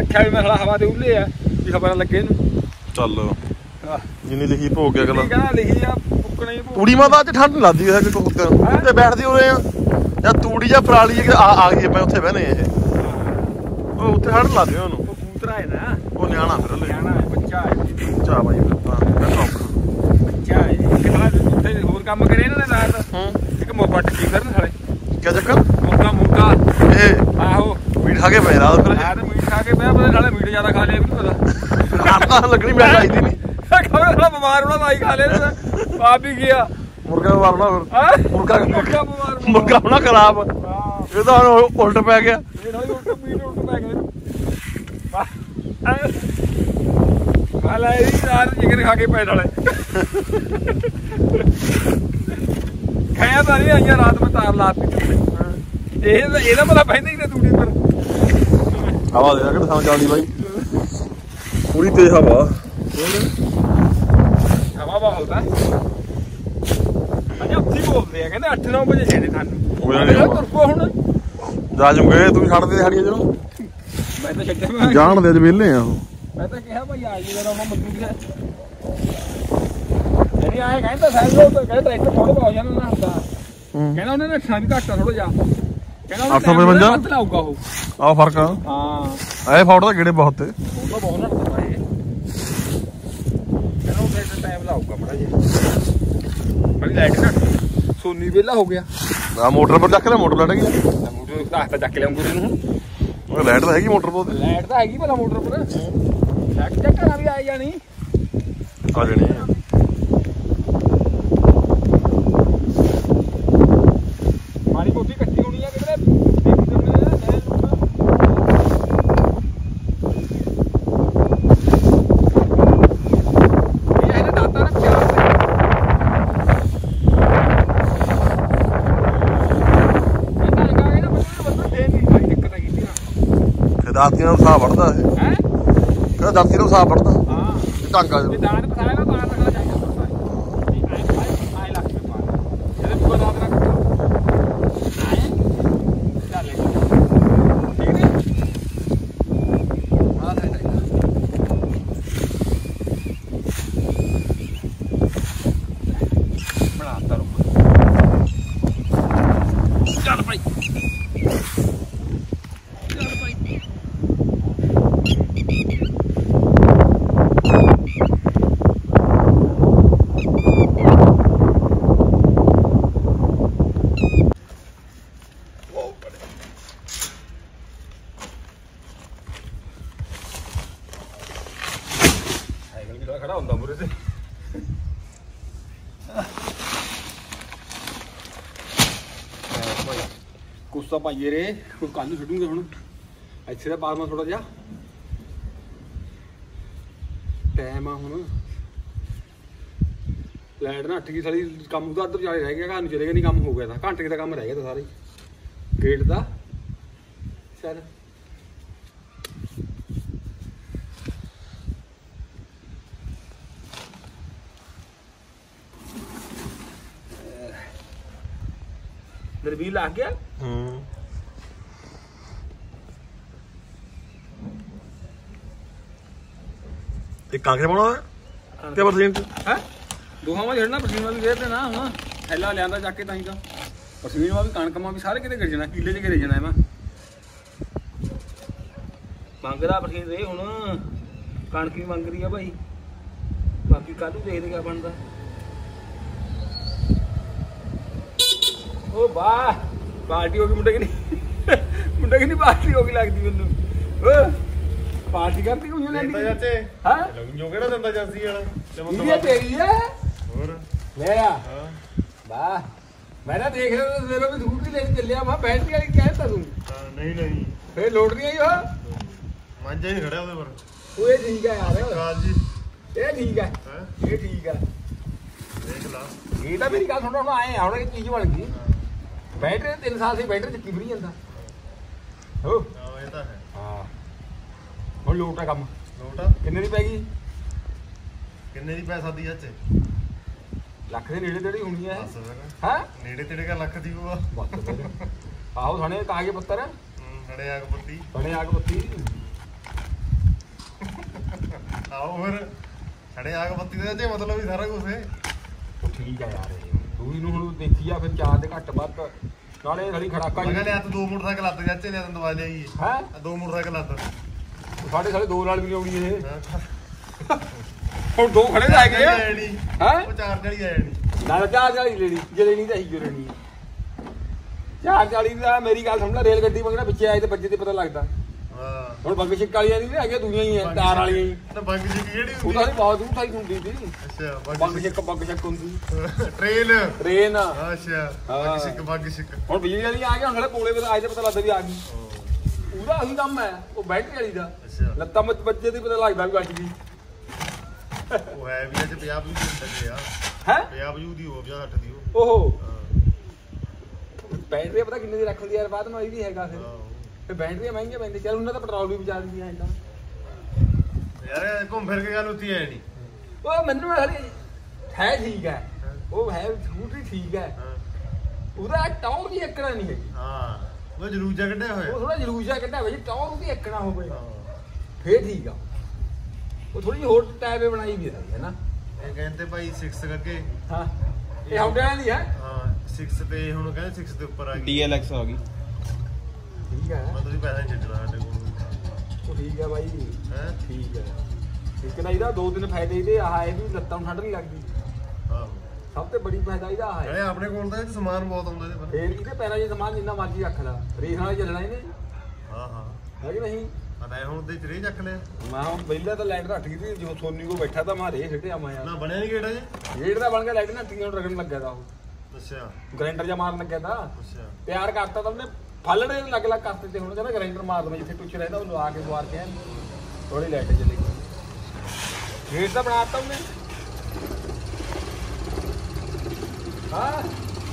ਦੇਖਿਆ ਵੀ ਮੈਂ ਸਾਲਾ ਹਵਾ ਦੇ ਉੱਲੇ ਆ ਵੀ ਖਬਰਾਂ ਲੱਗੇ ਇਹਨੂੰ ਚੱਲ ਜਿੰਨੀ ਲਿਖੀ ਭੋਗ ਗਿਆ ਗੱਲਾਂ ਕਹਿੰਦਾ ਲਿਖੀ ਆ ਪੁੱਕਣਾ ਹੀ ਤੂੜੀ ਮਾਤਾ ਅੱਜ ਠੰਡ ਨੀ ਲੱਗਦੀ ਹੈ ਕਿ ਉੱਤੇ ਬੈਠਦੇ ਹੋ ਰਹੇ ਆ ਜਾਂ ਤੂੜੀ ਜਾਂ ਪਰਾਲੀ ਆ ਆ ਗਈ ਆਪਾਂ ਉੱਥੇ ਬਹਿਨੇ ਇਹ ਉਹ ਉੱਥੇ ਠੰਡ ਲੱਗਦੀ ਉਹਨੂੰ ਉਹ ਕਬੂਤਰਾ ਹੈ ਨਾ ਉਹ ਨਿਆਣਾ ਫਿਰ ਨਿਆਣਾ ਹੈ ਬੱਚਾ ਹੈ ਚਾ ਬਾਈ ਬੱਚਾ ਹੈ ਇੱਕ ਸਾਲਾ ਉੱਥੇ ਹੋਰ ਕੰਮ ਕਰੇ ਇਹਨਾਂ ਨੇ ਰਾਤ ਇੱਕ ਮੋਕਾ ਟੱਕੀ ਫਿਰਨ ਸਾਲੇ ਕਿਆ ਚੱਕਰ ਮੋਕਾ ਮੋਕਾ ਇਹ ਆਹੋ ਮੀਟ ਖਾ ਕੇ ਪੈ ਰਾਤ ਫਿਰ ਆ ਤੇ ਮੀਟ ਖਾ ਕੇ ਪਿਆ ਪਤਾ ਨਾਲੇ ਮੀਟ ਜ਼ਿਆਦਾ ਖਾ ਲਿਆ ਵੀ ਨਹੀਂ ਪਤਾ ਰਾਤ ਲੱਗਣੀ ਮੈਂ ਚਾਹੀਦੀ ਨਹੀਂ ਖਬਰ ਸਾਲਾ ਬਿਮਾਰ ਹੋਣਾ ਮਾਈ ਖਾ ਲਿਆ ਆਪ ਹੀ ਗਿਆ ਮੁਰਗਾ ਮਾਰਨਾ ਹਾਂ ਫਿਰ ਮੁਰਗਾ ਮੁਰਗਾ ਬਿਮਾਰ ਮੁਰਗਾ ਹੋਣਾ ਖਰਾਬ ਹਾਂ ਇਹ ਤਾਂ ਹੁਣ ਉਲਟ ਪੈ ਗਿਆ ਇਹ ਨਾ ਉਲਟ ਮੀਟ ਉਲਟ ਪੈ ਗਿਆ ਹਾਲਾ ਇਹ ਯਾਰ ਜਿਗਰ ਖਾ ਕੇ ਪੈਣ ਵਾਲੇ ਖਾਇਆ ਤਾਂ ਨਹੀਂ ਆਈਆਂ ਰਾਤ ਮੈਂ ਤਾਰ ਲਾਤੀ ਇਹ ਇਹਦਾ ਪਤਾ ਪੈਂਦਾ ਹੀ ਨਾ ਤੂੜੀ ਪਰ ਹਵਾ ਦੇ ਕਿਹੜਾ ਸਾਂ ਚੱਲਦੀ ਬਾਈ ਪੂਰੀ ਤੇਜ਼ ਹਵਾ ਹਵਾ ਬਹੁਤ ਹੈ ਅਜਾ ਉੱਥੇ ਬੋਲਦੇ ਆ ਕਹਿੰਦੇ ਅੱਠ ਨੌ ਵਜੇ ਛੇੜੇ ਤੁਹਾਨੂੰ ਤੁਰਪੋ ਹੁਣ ਜਾ ਜੂਗੇ ਤੂੰ ਛੱਡ ਦੇ ਸਾਡੀਆਂ ਜਦੋਂ ਮੈਂ ਤਾਂ ਛੱਡਿਆ ਜਾਣ ਦੇ ਵਿਹਲੇ ਆ ਉਹ ਮੈਂ ਤਾਂ ਕਿਹਾ ਭਾਈ ਆ ਜੀ ਜਰਾ ਮੈਂ ਮਜ਼ਦੂਰ ਹੈ ਜਿਹੜੀ ਆਏ ਕਹਿੰਦਾ ਸਾਹਿਬ ਉਹ ਕਹਿੰਦਾ ਇੱਕ ਥੋੜਾ ਹੋ ਜਾਣਾ ਨਾ ਹੁੰਦਾ ਕਹਿੰਦਾ ਉਹਨੇ ਨੱਠਣਾ ਵੀ ਘੱਟ ਆ ਥੋੜਾ ਜਿਹਾ ਕਹਿੰਦਾ ਅੱਠ ਸੌ ਪਚਵੰਜਾ ਵੱਧ ਲਾਊਗਾ ਉਹ ਆਹ ਫਰਕ ਆ ਹਾਂ ਇਹ ਫੌਟ ਤਾਂ ਕਿਹੜੇ ਬਹੁਤ ਤੇ ਉਹ ਤਾਂ ਬਹੁਤ ਨੱਠਦਾ ਇਹ ਕਹਿੰਦਾ ਉਹ ਤੇ ਟਾਈਮ ਲਾਊਗਾ ਬੜਾ ਜਿਹਾ ਬੜੀ ਲਾਈਟ ਨਾ ਸੋਨੀ ਵੇਲਾ ਹੋ ਗਿਆ ਆ ਮੋਟਰ ਪਰ ਚੱਕ ਲੈ ਮੋਟਰ ਲੜ ਗਈ ਮੋਟਰ ਰਾਸਤਾ ਚੱਕ ਲਿਆ ਅੰਗੂਰੇ ਨੂੰ ਉਹ ਲਾਈਟ ਤਾਂ ਹੈਗੀ ਮੋਟਰ ਪਰ ਲਾਈਟ ਤਾਂ ਹੈਗੀ ਭਲਾ ਮੋਟਰ ਪਰ ਚੱਕ ਚੱਕਣਾ ਵੀ ਆ ਜਾਣੀ ਆ ਜਣੀ ਮਾਰੀ ਮੋਟੀ ਕੱਟੀ ਹੋਣੀ ਆ ਕਿਧਰੇ ਦੇਖ ਦਿੰਦੇ ਆ ਇਹ ਇਹਨੇ ਦਾਤਾ ਨੇ ਪਿਆਰ ਇਹਨਾਂ ਲਗਾ ਕੇ ਨਾ ਬੱਚੇ ਨੂੰ ਬੱਚੇ ਨਹੀਂ ਕੋਈ ਦਿੱਕਤ ਹੈਗੀ ਸੀ ਨਾ ਦਾਤੀਆਂ ਨੂੰ ਸਾਹ ਵੜਦਾ ਇਹ ਹੈ ਕਹਿੰਦਾ ਦਾਤੀ ਨੂੰ ਸਾਹ ਵੜਦਾ ਹਾਂ ਢੰਗ ਆ ਇਹ ਦਾਣ ਪਸਾਇਆ ਨਾ ਤਾਂ ਤੱਕ ਚਾਹੀਦਾ ਪਸਾਇਆ ਇਹ ਆਏ ਆਏ ਲੱਖ ਰੁਪਏ ਪਾ ਇਹਦੇ ਪੂਰਾ ਦਾਤ ਰੱਖ ਖੜਾ ਹੁੰਦਾ ਮੁਰੇ ਤੇ ਕੁੱਸਾ ਪਾਈਏ ਰੇ ਕੋਈ ਕੱਲ ਨੂੰ ਛੱਡੂਗੇ ਹੁਣ ਇੱਥੇ ਦਾ ਬਾਅਦ ਥੋੜਾ ਜਿਹਾ ਟਾਈਮ ਆ ਹੁਣ ਲਾਈਟ ਨਾ ਅੱਠ ਗਈ ਸਾਲੀ ਕੰਮ ਉਹਦਾ ਅੱਧਰ ਜਾਲੇ ਰਹਿ ਗਿਆ ਘਰ ਨੂੰ ਚਲੇ ਗਏ ਨਹੀਂ ਕੰਮ ਹੋ ਗਿਆ ਤਾਂ ਘੰਟੇ ਦਾ ਕੰਮ ਰਹਿ ਗਿਆ ਤਾਂ ਸਾਰੇ ਗੇਟ ਦਾ ਚੱਲ ਦਰਬੀਲ ਲੱਗ ਗਿਆ ਹੂੰ ਤੇ ਕਾਂਗਰੇ ਪਾਉਣਾ ਤੇ ਬਰਸੀਨ ਚ ਹੈ ਦੋਹਾਂ ਵਾਂ ਜਿਹੜਾ ਪਸੀਨ ਵਾਲੀ ਗੇਰ ਤੇ ਨਾ ਹੁਣ ਥੈਲਾ ਲਿਆਂਦਾ ਚੱਕ ਕੇ ਤਾਂ ਹੀ ਤਾਂ ਪਸੀਨ ਵਾਲੀ ਕਣਕ ਮਾਂ ਵੀ ਸਾਰੇ ਕਿਤੇ ਗਿਰ ਜਾਣਾ ਕਿੱਲੇ 'ਚ ਗਿਰ ਜਾਣਾ ਐ ਮੈਂ ਮੰਗਦਾ ਪਸੀਨ ਦੇ ਹੁਣ ਕਣਕ ਵੀ ਮੰਗ ਰਹੀ ਆ ਭਾਈ ਬਾਕੀ ਕੱਲ ਨੂੰ ਦੇਖਦੇ ਕਿਆ ਬਣਦਾ ਓ ਵਾਹ ਪਾਰਟੀ ਹੋ ਗਈ ਮੁੰਡੇ ਕਿ ਨਹੀਂ ਮੁੰਡੇ ਕਿ ਨਹੀਂ ਪਾਰਟੀ ਹੋ ਗਈ ਲੱਗਦੀ ਮੈਨੂੰ ਓ ਪਾਰਟੀ ਕਰਦੀ ਕੋਈ ਲੈਂਦੀ ਚਾਚੇ ਹਾਂ ਜੋ ਕਿਹੜਾ ਦਿੰਦਾ ਜਾਂਸੀ ਵਾਲਾ ਇਹ ਤੇਰੀ ਹੈ ਹੋਰ ਲੈ ਆ ਹਾਂ ਵਾਹ ਮੈਂ ਨਾ ਦੇਖ ਰਿਹਾ ਤਾਂ ਜ਼ਰਾ ਵੀ ਸਕੂਟਰੀ ਲੈ ਕੇ ਚੱਲਿਆ ਮੈਂ ਬੈਟਰੀ ਵਾਲੀ ਕਹਿਤਾ ਤੂੰ ਨਹੀਂ ਨਹੀਂ ਫੇਰ ਲੋਡ ਨਹੀਂ ਆਈ ਉਹ ਮੰਜਾ ਹੀ ਖੜਿਆ ਉਹਦੇ ਪਰ ਓਏ ਠੀਕ ਹੈ ਯਾਰ ਰਾਜ ਜੀ ਇਹ ਠੀਕ ਹੈ ਇਹ ਠੀਕ ਹੈ ਦੇਖ ਲਾ ਇਹ ਤਾਂ ਮੇਰੀ ਗੱਲ ਸੁਣੋ ਹੁਣ ਆਏ ਆ ਹੁਣ ਇਹ ਚੀਜ਼ ਬਣ ਗਈ ਬੈਟਰੀ ਤਿੰਨ ਸਾਲ ਸੀ ਬੈਟਰੀ ਚੱਕੀ ਫਰੀ ਜਾਂਦਾ ਹੋ ਹਾਂ ਇਹ ਤਾਂ ਹੈ ਹਾਂ ਹੁਣ ਲੋਟ ਆ ਕੰਮ ਲੋਟ ਕਿੰਨੇ ਦੀ ਪੈ ਗਈ ਕਿੰਨੇ ਦੀ ਪੈ ਸਕਦੀ ਅੱਜ ਲੱਖ ਦੇ ਨੇੜੇ ਤੇੜੀ ਹੋਣੀ ਹੈ ਹਾਂ ਨੇੜੇ ਤੇੜੇ ਕਾ ਲੱਖ ਦੀ ਉਹ ਆਹੋ ਥਾਣੇ ਕਾਗਜ਼ ਪੱਤਰ ਹੜੇ ਆਗ ਬੱਤੀ ਥਾਣੇ ਆਗ ਬੱਤੀ ਆਓ ਫਿਰ ਸਾਡੇ ਆਗ ਬੱਤੀ ਦੇ ਤੇ ਮਤਲਬ ਵੀ ਸਾਰਾ ਕੁਝ ਹੈ। ਉਹ ਠੀਕ ਆ ਯਾਰ ਇਹ ਤੂੰ ਇਹਨੂੰ ਹੁਣ ਦੇਖੀ ਆ ਫਿਰ ਚਾਰ ਦੇ ਘੱਟ ਵੱਧ ਨਾਲੇ ਖੜੀ ਖੜਾਕਾ ਮੈਂ ਕਹਿੰਦਾ ਤੂੰ ਦੋ ਮੋਟਰਸਾਈਕਲ ਲੱਦ ਚਾਚੇ ਨੇ ਤੈਨੂੰ ਦਵਾ ਲਿਆਈ ਹੈ ਦੋ ਮੋਟਰਸਾਈਕਲ ਲੱਦ ਸਾਡੇ ਸਾਲੇ ਦੋ ਨਾਲ ਵੀ ਆਉਣੀ ਇਹ ਹੁਣ ਦੋ ਖੜੇ ਰਹਿ ਗਏ ਆਇਆ ਨਹੀਂ ਹੈ ਉਹ ਚਾਰ ਚਾਲੀ ਆਇਆ ਨਹੀਂ ਨਾਲ ਚਾਰ ਚਾਲੀ ਲੈਣੀ ਜੇ ਲੈਣੀ ਤਾਂ ਹੀ ਲੈਣੀ ਚਾਰ ਚਾਲੀ ਦਾ ਮੇਰੀ ਗੱਲ ਸਮਝ ਲੈ ਰੇਲ ਗੱਡੀ ਮੰਗਣਾ ਪਿੱਛੇ ਆਏ ਤੇ ਬੱਜੇ ਤੇ ਪਤਾ ਲੱਗਦਾ ਹਾਂ ਹੁਣ ਬੰਗ ਛਿੱਕ ਵਾਲੀਆਂ ਨਹੀਂ ਹੈਗੀਆਂ ਦੂਈਆਂ ਹੀ ਆ ਕਾਰ ਵਾਲੀਆਂ ਹੀ ਤਾਂ ਬੰਗ ਜੀ ਕਿਹੜੀ ਉਹ ਤਾਂ ਬਹੁਤ ਦੂਰ ਸਾਈ ਹੁੰਦੀ ਸੀ ਅੱਛਾ ਬੰਗ ਛਿੱਕ ਬੰਗ ਛਿੱਕ ਹੁੰਦੀ ਟ੍ਰੇਨ ਟ੍ਰੇਨ ਅੱਛਾ ਬੰਗ ਸਿੱਕ ਬੰਗ ਸਿੱਕ ਹੁਣ ਬਿਜਲੀ ਵਾਲੀ ਆ ਗਈ ਹੁਣ ਸਾਡੇ ਕੋਲੇ ਵੀ ਆਏ ਤੇ ਪਤਾ ਲੱਗਦਾ ਵੀ ਆ ਗਈ ਉਹਦਾ ਉਹੀ ਕੰਮ ਹੈ ਉਹ ਬੈਟਰੀ ਵਾਲੀ ਦਾ ਅੱਛਾ ਲੱਤਾਂ ਵਿੱਚ ਬੱਜੇ ਤੇ ਪਤਾ ਲੱਗਦਾ ਵੀ ਵੱਜ ਗਈ ਉਹ ਹੈ ਵੀ ਅੱਜ ਪੰਜਾਹ ਵੀ ਹੁੰਦੇ ਆ ਹੈ ਪੰਜਾਹ ਵੀ ਦੀ ਹੋ ਪੰਜਾਹ ਸੱਠ ਦੀ ਉਹ ਓਹੋ ਬੈਟਰੀ ਪਤਾ ਕਿੰਨੇ ਦੀ ਰੱਖ ਲਈ ਯਾਰ ਬਾਅਦ ਨੂੰ ਇਹ ਵੀ ਹੈਗਾ ਫਿਰ ਤੇ ਬੈਟਰੀਆਂ ਮਹਿੰਗੀਆਂ ਪੈਂਦੀਆਂ ਚੱਲ ਉਹਨਾਂ ਦਾ ਪੈਟਰੋਲ ਵੀ ਬਚਾ ਦਿੰਦੀਆਂ ਐਂਦਾ ਯਾਰ ਘੁੰਮ ਫਿਰ ਕੇ ਗੱਲ ਉੱਤੀ ਹੈ ਨਹੀਂ ਉਹ ਮੈਨੂੰ ਹਲੇ ਹੈ ਠੀਕ ਹੈ ਉਹ ਹੈ ਸਕੂਟਰੀ ਠੀਕ ਹੈ ਉਹਦਾ ਟੌਰ ਦੀ ਏਕੜਾ ਨਹੀਂ ਹੈਗੀ ਹਾਂ ਉਹ ਜਲੂਜਾ ਕੱਢਿਆ ਹੋਇਆ ਉਹ ਥੋੜਾ ਜਲੂਜਾ ਕੱਢਿਆ ਹੋਇਆ ਜੀ ਟੌਰ ਉਹਦੀ ਏਕੜਾ ਹੋਵੇ ਫੇਰ ਠੀਕ ਆ ਉਹ ਥੋੜੀ ਹੋਰ ਟਾਈਪੇ ਬਣਾਈ ਵੀ ਹੈ ਨਾ ਇਹ ਕਹਿੰਦੇ ਭਾਈ ਛੇ ਅੱਗੇ ਹਾਂ ਇਹ ਹੌਂਡਿਆਂ ਦੀ ਹੈ ਹਾਂ ਛੇ ਤੇ ਹੁਣ ਕਹਿੰਦੇ ਛੇ ਦੇ ਉੱਪਰ ਆ ਗਈ ਡੀ ਐਲ ਐਕਸ ਆ ਗਈ ਠੀਕ ਹੈ ਮੈਂ ਤੁਸੀਂ ਪੈਸਾ ਨਹੀਂ ਛੱਡਣਾ ਸਾਡੇ ਕੋਲ ਉਹ ਠੀਕ ਹੈ ਬਾਈ ਹੈ ਠੀਕ ਹੈ ਇੱਕ ਨਾ ਇਹਦਾ ਦੋ ਤਿੰਨ ਫਾਇਦੇ ਇਹਦੇ ਆਹ ਇਹ ਵੀ ਲੱਤਾਂ ਨੂੰ ਠੰਡ ਨਹੀਂ ਲੱਗਦੀ ਆਹੋ ਸਭ ਤੋਂ ਬੜੀ ਫਾਇਦਾ ਇਹਦਾ ਆਹ ਨਾਲੇ ਹੈ ਆਪਣੇ ਕੋਲ ਤਾਂ ਇਹ 'ਚ ਸਮਾਨ ਬਹੁਤ ਆਉਂਦਾ ਇਹਦੇ ਪਰ ਫੇਰ ਇਹਦੇ ਪੈਰਾਂ 'ਚ ਸਮਾਨ ਜਿੰਨਾ ਮਰਜ਼ੀ ਰੱਖ ਲਾ ਰੇਸ ਨਾਲ ਚੱਲਣਾ ਇਹਨੇ ਹਾਂ ਹਾਂ ਹੈ ਕਿ ਨਹੀਂ ਪਤਾ ਹੁਣ ਤੇ ਚਰੇ ਚੱਕ ਲਿਆ ਮੈਂ ਹੁਣ ਪਹਿਲਾਂ ਤਾਂ ਲਾਈਟ ਰੱਖ ਗਈ ਸੀ ਜੋ ਸੋਨੀ ਕੋ ਬੈਠਾ ਤਾਂ ਮਾਰੇ ਸਿੱਟਿਆ ਮੈਂ ਯਾਰ ਨਾ ਬਣਿਆ ਨਹੀਂ ਕਿਹੜਾ ਜੀ ਗੇਟ ਦਾ ਬਣ ਗਿਆ ਲਾਈਟ ਨਾ ਟੀਆਂ ਨੂੰ ਰਗਣ ਲੱਗਿਆ ਦਾ ਉਹ ਅੱਛਾ ਗ੍ਰਾਈਂਡਰ ਜਾਂ ਮਾਰਨ ਲੱਗਿਆ ਦਾ ਅੱਛਾ ਤਿਆਰ ਕਰਤਾ ਤਾਂ ਉਹਨੇ ਫਲੜੇ ਲੱਗ ਲੱਗ ਕਰਤੇ ਤੇ ਹੁਣ ਕਹਿੰਦਾ ਗ੍ਰਾਈਂਡਰ ਮਾਰ ਦਵਾਂ ਜਿੱਥੇ ਟੁੱਚ ਰਹਿੰਦਾ ਉਹ ਲਵਾ ਕੇ ਸਵਾਰ ਕੇ ਥੋੜੀ ਲਾਈਟ ਚੱਲੀ ਗੇਟ ਤਾਂ ਬਣਾਤਾ ਉਹਨੇ ਹਾਂ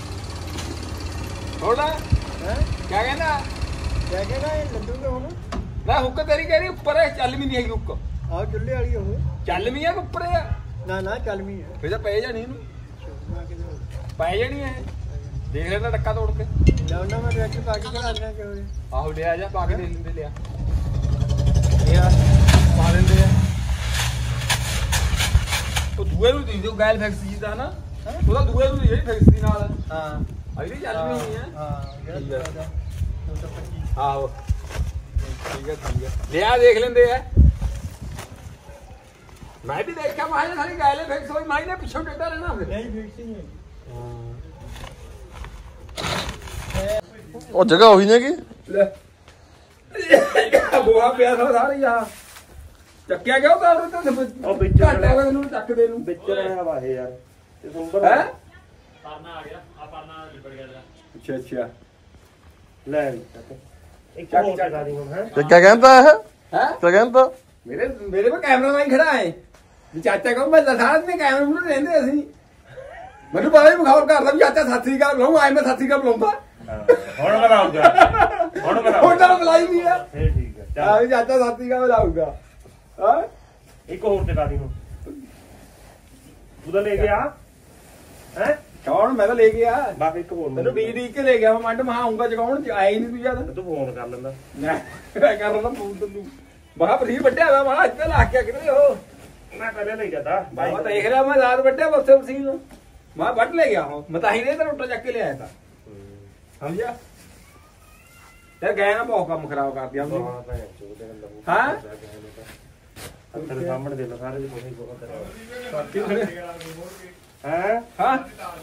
ਥੋੜਾ ਹੈ ਕੀ ਕਹਿੰਦਾ ਕਿਆ ਕਹਿੰਦਾ ਇਹ ਲੱਡੂਗਾ ਹੁਣ ਨਾ ਹੁੱਕ ਤੇਰੀ ਕਹਿ ਉੱਪਰ ਹੈ ਚੱਲ ਵੀ ਨਹੀਂ ਹੈਗੀ ਹੁੱਕ ਆ ਚੁੱਲ੍ਹੇ ਵਾਲੀ ਉਹ ਚੱਲ ਵੀ ਹੈ ਕਿ ਉੱਪਰ ਹੈ ਨਾ ਨਾ ਚੱਲਵੀਂ ਹੈ ਫਿਰ ਤਾਂ ਪੈ ਜਾਣੀ ਇਹਨੂੰ ਨਾ ਕਿਤੇ ਪੈ ਜਾਣੀ ਹੈ ਦੇਖ ਲੈਣਾ ਟੱਕਾ ਤੋੜ ਕੇ ਲਾਉਣਾ ਮੈਂ ਟਰੈਕਟਰ ਪਾ ਕੇ ਚੜਾ ਦਿਆਂ ਕਿਉਂ ਆਹੋ ਲਿਆ ਜਾ ਪਾ ਕੇ ਦੇਖ ਲੈਂਦੇ ਲਿਆ ਇਹ ਆ ਪਾ ਲੈਂਦੇ ਆ ਉਹ ਦੂਏ ਨੂੰ ਦੀ ਜੋ ਗੈਲ ਫੈਕਟਰੀ ਦਾ ਨਾ ਉਹਦਾ ਦੂਏ ਨੂੰ ਜਿਹੜੀ ਫੈਕਟਰੀ ਨਾਲ ਹਾਂ ਅਗਲੀ ਚੱਲ ਵੀ ਹੋਣੀ ਹੈ ਹਾਂ ਠੀਕ ਹੈ। ਦੋ ਸੌ ਪੱਚੀ ਆਹੋ ਠੀਕ ਹੈ ਠੀਕ ਹੈ ਲਿਆ ਦੇਖ ਲੈਂਦੇ ਆ ਮੈਂ ਵੀ ਦੇਖਿਆ ਮੈਂ ਸਾਰੀ ਗੈਲ ਫੈਕਸ ਹੋਈ ਮੈਂ ਨੇ ਪਿੱਛੋਂ ਡੇਟਾ ਲੈਣਾ ਫਿਰ ਨਹੀਂ ਫਿਕਸ ਨਹੀਂ ਹੈ ਉਹ ਜਗ੍ਹਾ ਉਹੀ ਨੇ ਕਿ ਲੈ ਬੋਹਾ ਪਿਆ ਸਾ ਸਾਰੀ ਆ ਚੱਕਿਆ ਗਿਆ ਤਾਂ ਉਹ ਵਿੱਚ ਘੱਟ ਹੋ ਗਿਆ ਇਹਨੂੰ ਚੱਕਦੇ ਨੂੰ ਵਿੱਚ ਰਹਿਆ ਵਾ ਇਹ ਯਾਰ ਤੇ ਸੰਭਰ ਹੈ ਪਰਨਾ ਆ ਗਿਆ ਆ ਪਰਨਾ ਲਿਬੜ ਗਿਆ ਜਰਾ ਅੱਛਾ ਅੱਛਾ ਲੈ ਇੱਕ ਹੋਰ ਚਗਾ ਦੀ ਹੁਣ ਹੈ ਤੇ ਕੀ ਕਹਿੰਦਾ ਇਹ ਹੈ ਕੀ ਕਹਿੰਦਾ ਮੇਰੇ ਮੇਰੇ ਕੋਲ ਕੈਮਰਾ ਨਹੀਂ ਖੜਾ ਹੈ ਵੀ ਚਾਚਾ ਕਹੋ ਮੈਂ ਲਸਾਦ ਨੇ ਕੈਮਰਾ ਨੂੰ ਰਹਿੰਦੇ ਅਸੀਂ ਮੈਨੂੰ ਪਤਾ ਹੀ ਮਖੌਲ ਕਰਦਾ ਵੀ ਚਾਚਾ ਸਤਿ ਸ੍ਰੀ ਅਕਾਲ ਬੁਲਾਉਂ ਆਏ ਮੈਂ ਸਤਿ ਸ੍ਰੀ ਅਕਾਲ ਬੁਲਾਉਂਦਾ ਹੁਣ ਬਣਾਉਂਗਾ ਹੁਣ ਬਣਾਉਂਗਾ ਹੁਣ ਤਾਂ ਬੁਲਾਈ ਨਹੀਂ ਆ ਫੇਰ ਠੀਕ ਹੈ ਆ ਵੀ ਚਾਚਾ ਸਤਿ ਸ੍ਰੀ ਅਕਾਲ ਬੁਲਾਊਗਾ ਹਾਂ ਇੱਕ ਹੋਰ ਚਗਾ ਦੀ ਹੁਣ ਉਹਦਾ ਲੈ ਗਿਆ ਹੈ ਕੌਣ ਮੈਂ ਤਾਂ ਲੈ ਗਿਆ ਬਸ ਇੱਕ ਹੋਰ ਤੈਨੂੰ ਡੀ ਡੀ ਕੇ ਲੈ ਗਿਆ ਮੈਂ ਮੰਡ ਮਹਾ ਆਉਂਗਾ ਜਗਾਉਣ ਆਇਆ ਹੀ ਨਹੀਂ ਤੂੰ ਜਦ ਤੂੰ ਫੋਨ ਕਰ ਲੈਂਦਾ ਮੈਂ ਕਰ ਰਹਾ ਫੋਨ ਤੈਨੂੰ ਮਹਾ ਪਰੀ ਵੱਡਿਆ ਹੋਇਆ ਮਹਾ ਇੱਥੇ ਲਾ ਕੇ ਕਿਤੇ ਉਹ ਮੈਂ ਪਹਿਲੇ ਨਹੀਂ ਜਾਂਦਾ ਮੈਂ ਦੇਖ ਰਿਹਾ ਮੈਂ ਰਾਤ ਵੱਡਿਆ ਬਸੇ ਮਸੀਨ ਨੂੰ ਮੈਂ ਵੱਢ ਲੈ ਗਿਆ ਉਹ ਮੈਂ ਤਾਂ ਹੀ ਨਹੀਂ ਤੇ ਰੋਟਾ ਚੱਕ ਕੇ ਲਿਆਇਆ ਤਾਂ ਸਮਝਿਆ ਯਾਰ ਗਏ ਨਾ ਬਹੁਤ ਕੰਮ ਖਰਾਬ ਕਰ ਦਿਆ ਉਹਨੇ ਹਾਂ ਭੈਣ ਚੋਦ ਦੇ ਲਹੂ ਹਾਂ ਤੇਰੇ ਸਾਹਮਣੇ ਦੇ ਲੋ ਸਾਰੇ ਦੀ ਕੋਈ ਬਹੁਤ ਸਾਥੀ ਖੜੇ ਹੈ ਹਾਂ